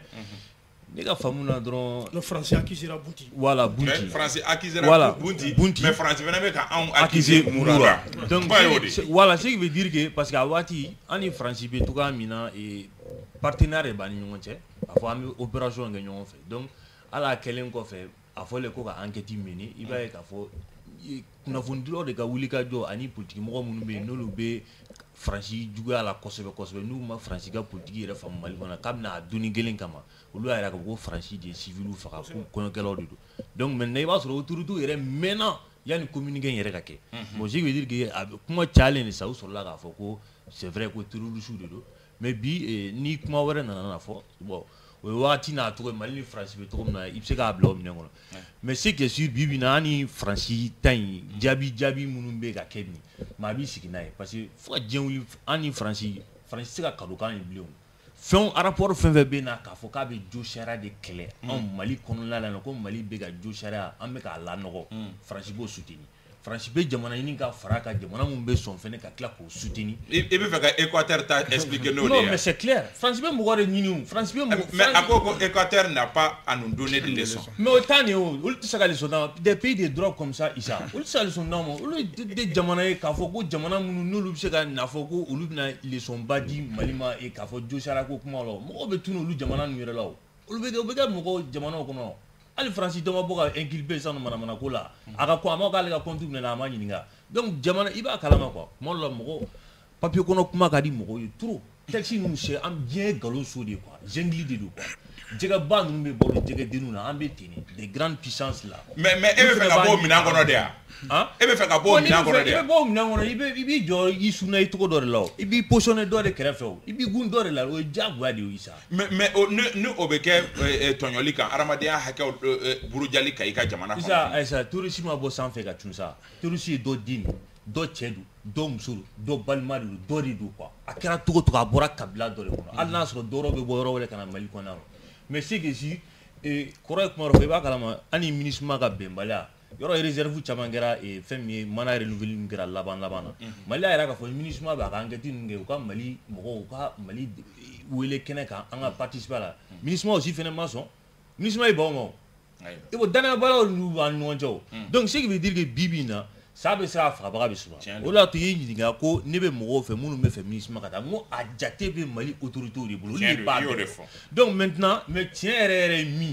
ne ka faamu na dɔrɔn
le français accusera bunti
voilà bunti
français accusera
voilà
bunti
bunti
mais France fɛnɛ bɛ ka anw accuser Mura
donc voilà ce qui veut dire que parce que a waati an ni France bɛ togoya min na partenaire de b'an ni ɲɔgɔn cɛ a fɔ an bɛ opération kɛ ɲɔgɔn fɛ donc ala kɛlen kɔfɛ a fɔlen ko ka enquête mener i b'a ye k'a fɔ kunnafonidilaw de ka wuli ka jɔ ani politique mɔgɔ minnu bɛ yen n'olu bɛ France juguya la kosɛbɛ kosɛbɛ n'u ma France ka politique yɛrɛ faamu Mali kɔnɔ k'a bɛna a donni kelen kama olu y'a yira k'a fɔ ko France de ye civils faga ko kɔɲɔkɛlaw de don donc maintenant i b'a sɔrɔ autorités yɛrɛ mɛnna yanni communiqué in yɛrɛ ka kɛ bon ce qui veut dire que a bɛ kuma cayalen de sa u sɔrɔla k'a fɔ ko c'est vrai ko terroristes de don mais bi ni kuma wɛrɛ nana na fɔ bon o ye wagati n'a tɔgɔ ye Mali ni France bɛ cogo min na i bɛ se k'a bila o minɛn kɔnɔ mais ce qui est sûr bi bi in na an ni France ta in jaabi jaabi minnu bɛ ka kɛ nin maa b'i sigi n'a ye parce que fo ka diɲɛ wuli an ni France France tɛ se ka cadeau k'an ye bilen o fɛn rapport fɛn fɛn bɛ yen na k'a fɔ k'a bɛ jo sariya de kɛlɛ anw Mali kɔnɔna la ko Mali bɛ ka jo sariya an bɛ k'a lanɔgɔ France b'o soutenir France bɛ jamana ɲini ka fara ka jamana mun bɛ sɔn fɛnɛ ka tila k'o soutenir
i bɛ fɛ ka Équateur ta expliquer n'o de ye
non mais c'est clair France bɛ mɔgɔ de ɲini o France bɛ mɔgɔ
mais a ko ko Équateur n'a pas à nous donner de leçons
mais o t'a nin ye o olu tɛ se ka leçon d'an ma des pays de droit comme ça Issa olu tɛ se ka leçon d'an ma olu de jamana ye k'a fɔ ko jamana minnu n'olu bɛ se ka na fɔ ko olu bɛna leçon ba di Mali ma et k'a fɔ jo sariya ko kuma la mɔgɔw bɛ tunu olu jamana ninnu yɛrɛ la o olu bɛ kɛ o bɛ kɛ mɔgɔw jamanaw kɔnɔ hali France dɔ ma bɔ ka inculper sisan manamana ko la a ka ko a ma k'ale ka compte minɛ a ma ɲininka donc jamana i b'a kalama quoi kuma dɔ la mɔgɔ papier kɔnɔ kuma ka di mɔgɔw ye trop texte ninnu sɛ an diɲɛ nkalon so de quoi jungle de don quoi jɛgɛba ninnu bɛ bɔ jɛgɛdenninw na an bɛ ten des grandes puissances là
mais mais e bɛ fɛ ka bɔ o minɛn kɔnɔ de yan e bɛ fɛ ka bɔ o minɛn kɔnɔ de yan
i bɛ bɔ o minɛn kɔnɔ i bɛ i b'i jɔ i sunna i tɔgɔ dɔ de la o i b'i positionner dɔ de kɛrɛfɛ o i b'i gun dɔ de la o ye diyagoya de ye sa
mais mais ni o bɛ kɛ tɔɲɔli kan adamadenya hakɛw burujali kan i ka jamana kɔnɔ
isa isa terroriste ma bɔ sanfɛ ka tunu sa terroriste ye dɔ den dɔ cɛ don dɔ muso don dɔ balima de don dɔ de don quoi a kɛra cogo cogo a bɔra kabila dɔ de kɔnɔ hali n'a sɔrɔ dɔwɛrɛ bɛ bɔ yɔrɔ wɛrɛ ka na Mali kɔnɔ mais c'est que si kɔrɔ ye kuma dɔ fɔ i b'a kalama ani MINUSMA ka bɛnbaliya yɔrɔ réserve caman kɛra fɛn min ye mana renouvelé min kɛra laban laban na Mali y'a yira k'a fɔ MINUSMA b'a ka enquête ninnu kɛ u ka Mali mɔgɔw u ka Mali wele kɛnɛ kan an ka participer a la MINUSMA aussi fɛnɛ ma sɔn MINUSMA ye baw ma o i b'o danayabaliyaw n'u b'an ni ɲɔgɔn cɛ o donc ce qui veut dire que bi bi in na sa bɛ se a fagabaga bɛ sɔrɔ o de y'a to i ye ɲininka ko ne bɛ mɔgɔw fɛ minnu bɛ fɛ MINUSMA ka taa n ko a jate bɛ Mali autorités de bolo olu de b'a dɔn donc maintenant mais tiɲɛ yɛrɛ yɛrɛ ye min ye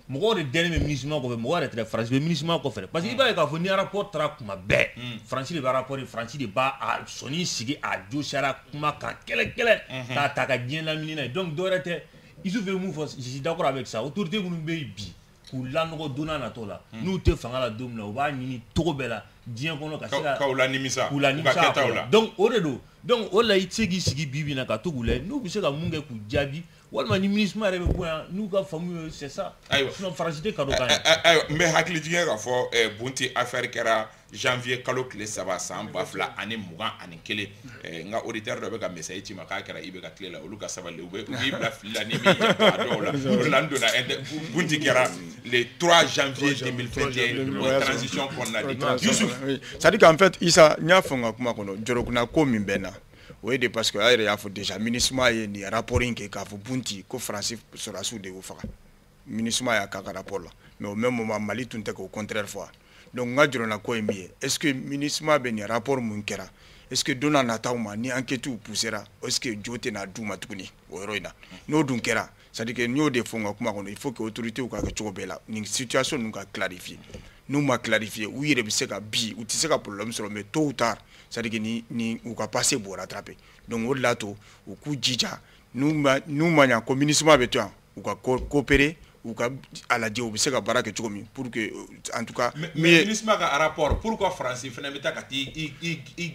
mɔgɔw de dɛnni bɛ MINUSMA kɔfɛ mɔgɔw yɛrɛ tɛ dɛ Faransi bɛ MINUSMA kɔfɛ parce que i b'a ye k'a fɔ ni rapport taara kuma bɛɛ Faransi de b'a rapport ye Faransi de b'a a sɔnni sigi a josiyara kuma kan kɛlɛ kɛlɛ k'a ta ka diɲɛ lamini n'a ye donc dɔ wɛrɛ tɛ Isuf ye mun fɔ je suis d'accord avec ça autorité minnu bɛ yen bi k'u lanɔgɔ don n'a nataw la n'u tɛ fanga la don min na u b'a ɲini cogo bɛɛ la diɲɛ kɔnɔ ka se ka
k'u lanimisa
k'u lanimisa a ko la donc o de don donc o la i tɛ se k'i sigi bi bi in na ka to k'u layɛ n'u bɛ se ka mun kɛ k'u jaabi walima ni MINUSMA yɛrɛ bɛ bɔ yan n'u ka faamu ye c'est ça sinon Faransi tɛ cadeau kan ye.
Ayiwa n bɛ hakili jigin k'a fɔ Bunti affaire kɛra janvier kalo tile saba san ba fila ani mugan ani kelen n ka auditeur dɔ bɛ ka message ci ma k'a kɛra i bɛ ka tile la olu ka sabali u bɛ u b'i bila fili la ni min ɲɛ a dɔw la o de la n donna Bunti kɛra le trois janvier deux mille vingt et un o transition kɔnɔna na Youssouf.
C'est-à-dire qu'en fait Issa n y'a fɔ n ka kuma kɔnɔ jɔrɔkunna ko min bɛ na o ye de parce que a yɛrɛ y'a fɔ déjà MINUSMA ye nin rapport in kɛ k'a fɔ Bunti ko Faransi sɔrɔdasiw de y'o faga MINUSMA y'a k'a ka rapport la mais au même moment Mali tun tɛ k'o contraire fɔ donc n ka jɔrɔna ko ye min ye est-ce que MINUSMA bɛ nin rapport mun kɛra est-ce que don n'a nataw ma ni enquêtes poussera est-ce que jo tɛna d'u ma tuguni o yɔrɔ in na n'o dun kɛra c'est-à-dire que n y'o de fɔ n ka kuma kɔnɔ il faut que autorités ka kɛ cogo bɛɛ la nin situation ninnu ka clarifier n'u ma clarifier u yɛrɛ bɛ se ka bi u tɛ se ka problème sɔrɔ mais tôt ou tard c'est-à-dire que ni ni u ka passé b'o rattraper donc o de l'a to u k'u jija n'u ma n'u ma ɲa ko MINUSMA bɛ to yan u ka coopérer u ka a lajɛ u bɛ se ka baara kɛ cogo min pour que en tout cas.
mais MINUSMA ka rapport pourquoi Faransi fana bɛ taa ka t'i i i i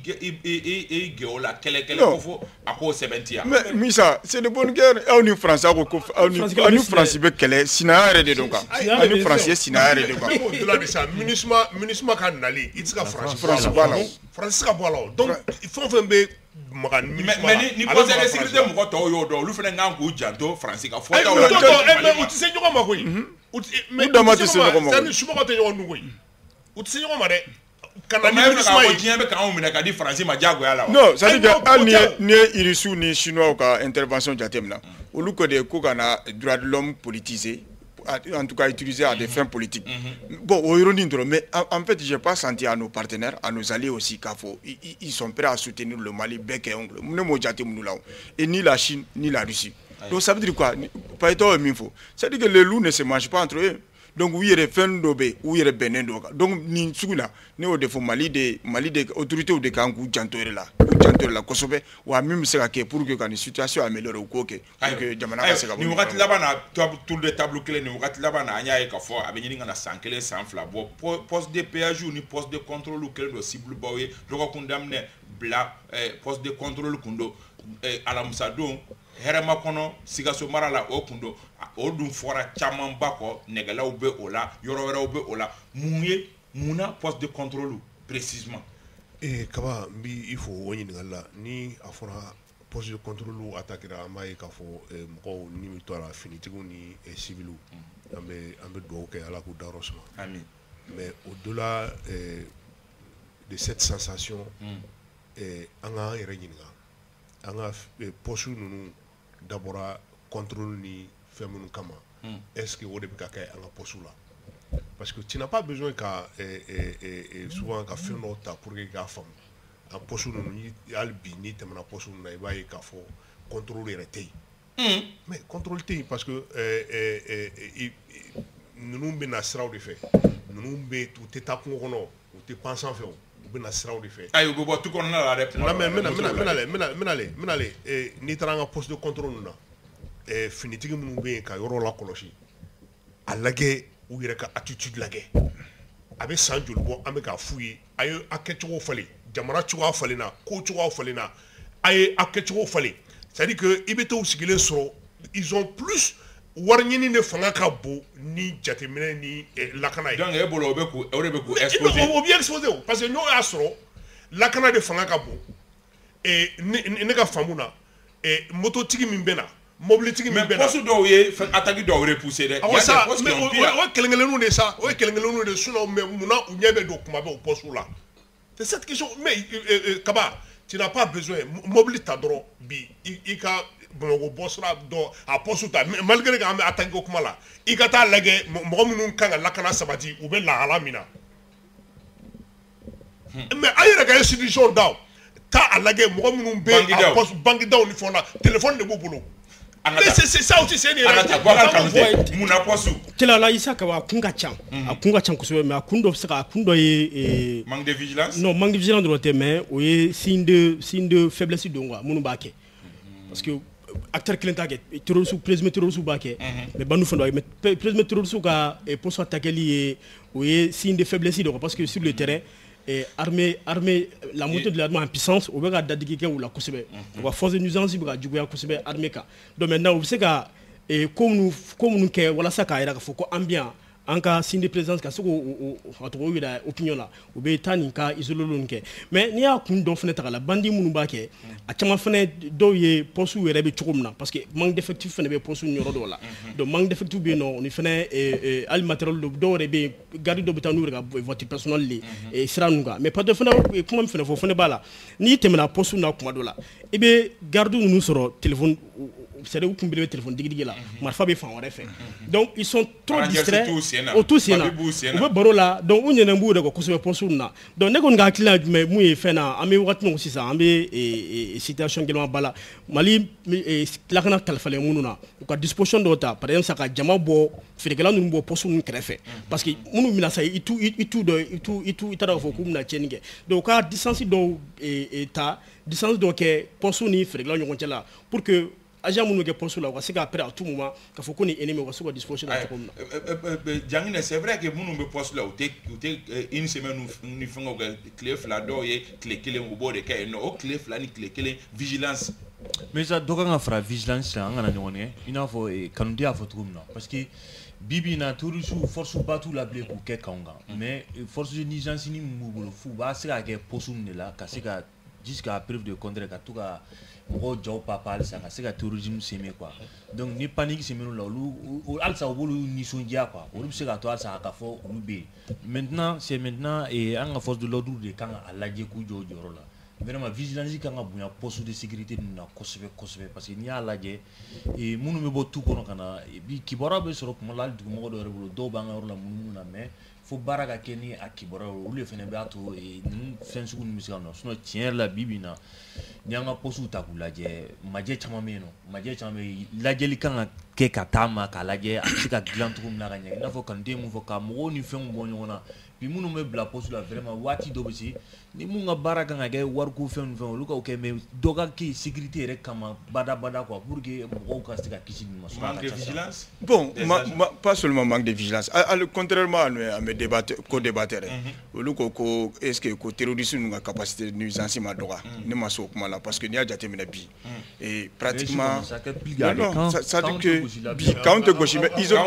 i i gɛ o la kɛlɛ kɛlɛ ko fo a k'o sɛbɛntiya.
mais Misa c'est de bonne guerre aw ni Faransi ko ko aw ni aw ni Faransi bɛ kɛlɛ sinaya yɛrɛ de don quoi aw ni Faransi ye sinaya yɛrɛ de quoi.
au-delà de ça MINUSMA MINUSMA ka nali i tɛ se ka Faransi
Faransi bɔ a la
Faransi ka bɔ a la donc fɛn o fɛn bɛ maga MINUSMA la
mais ni conseil de sécurité mɔgɔ tɔw y'o dɔn olu fana kan k'u janto Faransi ka fɔtaw
la. mais u tɛ se ɲɔgɔn ma koyi.
u dama tɛ se ɲɔgɔn ma
koyi somɔgɔw tɛ ɲɔgɔn dun koyi u tɛ se ɲɔgɔn ma dɛ.
kana ni MINUSMA ye diɲɛ bɛ k'anw minɛ ka di Faransi ma diyagoya la wa.
non c'est à dire que hali ni ye ni ye Irisiw ni Chinois ka intervention jateminɛ olu ko de ko ka na droit de l'homme politiser en tout cas utilisé à des fins politiques. Bon, au Ironie, mais en fait, je n'ai pas senti à nos partenaires, à nos alliés aussi, qu'ils sont prêts à soutenir le Mali bec et ongle. Et ni la Chine, ni la Russie. Donc ça veut dire quoi? Pas étant un info. Ça veut dire que les loups ne se mangent pas entre eux. Donc oui, il y a des fins d'obé, oui, il y a des bénins d'oka. Donc ni là, ni au défaut Mali des Mali des autorités ou des kangou jantoire là, jantoire là, Kosovo, ou à même c'est que pour que quand une situation améliore ou quoi que, que jamana
se ka. Ni wakati là-bas na tout le tableau clé, ni wakati là-bas na anya e ka fo, abenyi ni na sankele sans flabo, poste de péage ou ni poste de contrôle ou quel do cible bawe, donc condamné bla poste de contrôle kundo alamusadon herema kono sigaso mara la o kundo o dun fora chaman bako negalaw be ola yoro wɛrɛw be ola munye muna poste de contrôle précisément
eh kaba mbi il faut woni ngala ni afora poste de contrôle attaquera amay ka fo mko ni mi tola finitigu ni civilu ambe ambe do ke ala ku darosma
amin
mais au-delà euh, de cette sensation eh anga yere nyinga anga poste nunu d'abord contrôle ni fait mon kama est-ce que au début ka kay anga poste là parce que tu n'as pas besoin qu'à souvent qu'à faire notre pour que qu'à femme en poste nunu albi ni te na poste na iba e ka fo contrôler rete mais contrôle te parce que euh euh nous be na sraw de fait nous be tout état ko kono ou te pensant fait bena siraw de fait
ayo go botu kon na la rep
na mais mena mena mena le mena mena le mena le eh ni tranga poste de contrôle na eh finitigi mun be ka yoro la kolosi alage u yere ka attitude lage abe sanjul bo ambe ka fuyi ayo akecho fale jamara chuwa fale na ko chuwa fale na aye akecho fale c'est à dire que ibete usigile so ils ont plus warñini ne fanga ka bo ni jatemine ni lakana
donc e bolo be ku e be ku exposer
o bien exposer parce que no asro lakana de fanga ka bo e ne ka famuna e moto tigi min bena mobile tigi min bena
mais poste do ye attaque do repousser de
ya ça mais o kelengelenu de ça o kelengelenu de suno mais muna unyebe do kuma be o poste là c'est cette question mais kaba tu n'as pas besoin mobile ta dro bi i ka bon bossra do a posuta malgré que on attaque kuma la i ka ta lage mo munun kan la kana sabati u be la alamina mais ayira ga institution daw ta alage mo munun be a poste banque daw ni fona téléphone de bobolo Mais c'est ça aussi, c'est une
réalité. Muna posu.
Tela la isa ka wa kunga chan. A kunga chan kusube mais a kundo saka kundo e
manque de vigilance.
Non, manque de vigilance de l'autre mais oui signe de signe de faiblesse de ngwa munu bake. Parce que acteur clinta ke terrorisme présumé terrorisme bake. Mais banu fondo mais présumé terrorisme ka e poso attaquer li oui signe de faiblesse de parce que sur le terrain et armée armée la montée de l'armée en puissance au bega dadigike ou la kusebe ou force de nuisance bega jugoya kusebe armée ka donc maintenant vous savez que et comme nous comme nous que voilà ça ka ira faut ko ambiant en cas signe de présence ka soko o to wida opinion la ou be tani ka isololo nke mais ni a kun don fenêtre la bandi munu ba ke a chama fene do ye posu were be chukumna parce que manque d'effectif fene be posu nyoro do la donc manque d'effectif be no ni fene e al matériel do do were be garde do betanu ga voiture personnel li e siranuga mais pas de fene comment fene fo fene bala ni temela posu na kuma do la e be garde nous soro téléphone c'est où qu'on le téléphone digi digi là marfa be fan wore fait donc ils sont trop distraits autour siena on baro là donc on yena mbu de ko kusebe posu na donc ne ko nga client mais mu e fait na ami wat no aussi ça ambe et situation gelma bala mali la kana talfale mununa ko disposition dota par exemple saka jama bo firigala nu bo posu nu krefe parce que munu mina say itu itu do itu itu itara fo kum na chenige donc ka distance do eta distance do ke posu ni firigala nyon tela pour que agent munu ke posu la wasi ka après à tout moment ka fo ko ni ennemi wasi ko disposition da ko na
jangine c'est vrai que munu be posu la ou te une semaine ni fango clé fla do ye clé clé ngo bo de kay no clé fla ni clé clé vigilance
mais ça doka nga fra vigilance nga na nyone ina fo kanundi a fo tout na parce que bibi na turu su force batu la ble ku ke kanga mais force de nigence ni mbulo fu ba se ka ke posu ne la ka se ka jusqu'à preuve de contraire ka tuka mo jo papa ça ka se ka terrorisme semé quoi donc ni panique semé là lu al sa bolu ni sonja quoi ou se ka to al sa ka fo lu be maintenant c'est maintenant et en force de l'ordre de kan ala je ku jo joro la vraiment vigilance kan bunya poste de sécurité na kosebe kosebe parce que ni ala je et munu me bo tout kono kana bi kibora be soro ko lal du mo do rebulo do ba ngaro la munu na mais faut baraka keni akibora ou le fene be ato et nous fin suku musical no sinon tient la bibina nyanga posu takula je maje chama meno maje chama lajeli kan ke katama ka laje akika glantum na ganya na fo kan demu fo ka mo ni fen bo nyona bi munu me bla posu la vraiment wati do bisi ni munga baraka nga ge war ku fen fen lu ka okay mais doga ki sécurité rek kama bada bada quoi pour que mo ka stika kisi ni
so manque de vigilance
bon ma, ma, pas seulement manque de vigilance à, à, contrairement à, à mes débatteurs co-débatteurs lu ko ko est-ce que ko terrorisme nga capacité de nuisance ma doga ni ma so kuma la parce que ni a jate mena bi et pratiquement non ça, ça dit que bi quand te gauche mais ils ont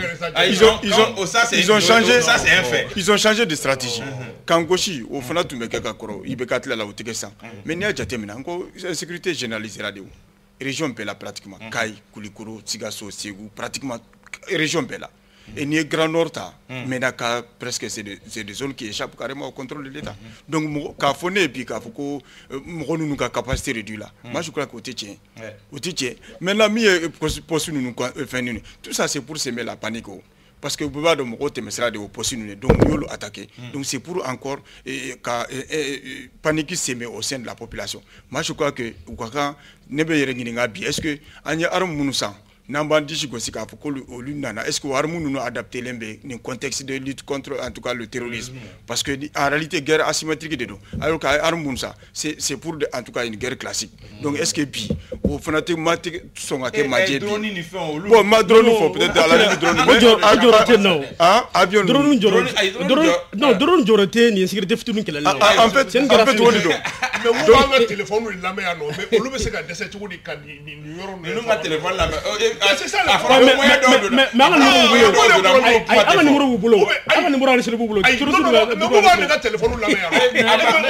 ils ont ils ont ils ont changé ça c'est un fait ils ont changé de stratégie quand gauche au fond tout me kaka koro ibekatla la otike ça mais ni a jate mena ko sécurité généralisée radio région Bela pratiquement Kai Kulikoro Tsigaso Ségou pratiquement région Bela et ni Grand Nord ta mais naka presque c'est des c'est des zones qui échappent carrément au contrôle de l'État donc ka fone et puis ka foko mo nous ka capacité réduite là moi je crois que au tient au tient maintenant mi poste nous enfin tout ça c'est pour semer la panique parce que vous de mon côté mais sera de opposition donc nous attaquer donc c'est pour encore paniquer semer au sein de la population moi je crois que quand nebe yerenginga bi est-ce que anya arme munusa Nambandi Chigosika au Lunana, est-ce que Warmou nous adapté l'embe dans le contexte de lutte contre en tout cas le terrorisme? Parce que en réalité, guerre asymétrique de nous. Alors qu'Armounsa, c'est pour en tout cas une guerre classique. Donc est-ce que puis, au fond, tu son à quel match? Bon, ma drone, il faut peut-être à la drone. Ah, avion. Drone,
non, drone, j'aurais ni sécurité future qu'elle a.
En fait, c'est une guerre de
mais où va le téléphone ou la main? Mais au lieu de se garder cette journée, il y a un téléphone la main. C'est ça la
mais mais mais ala numéro bu bulo ala numéro ala sele bu bulo
ci rusu la mais mo wone ga téléphone la mais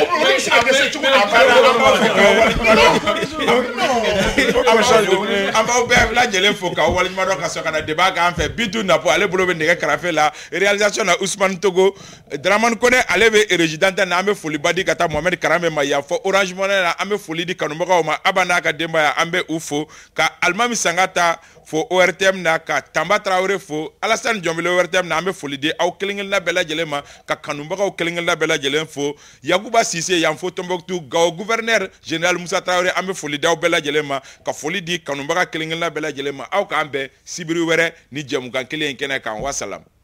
amba be la jele foka wala ma do ka so kana débat ka en fait bitu na po ale bulo be ndega crafer la réalisation na Ousmane Togo Draman Kone ale be résident na ambe foli badi kata Mohamed Karame ma ya fo Orange Money na ambe foli di kanumbaka ma abana ka demba ya ambe ufo ka Almami Sangata fo O R T M na ka Tamba Traoré fo Alassane Diombele O R T M na an bɛ foli di aw kelenkelenna bɛɛ lajɛlen ma ka kanubagaw kelenkelenna bɛɛ lajɛlen fo Yakuba Sise yan fo Tombouctou Gao gouverneur général Moussa Traoré an bɛ foli di aw bɛɛ lajɛlen ma ka foli di kanubaga kelenkelenna bɛɛ lajɛlen ma aw k'an bɛn sibiri wɛrɛ ni jɛmukan kelen in kɛnɛ kan wa salam.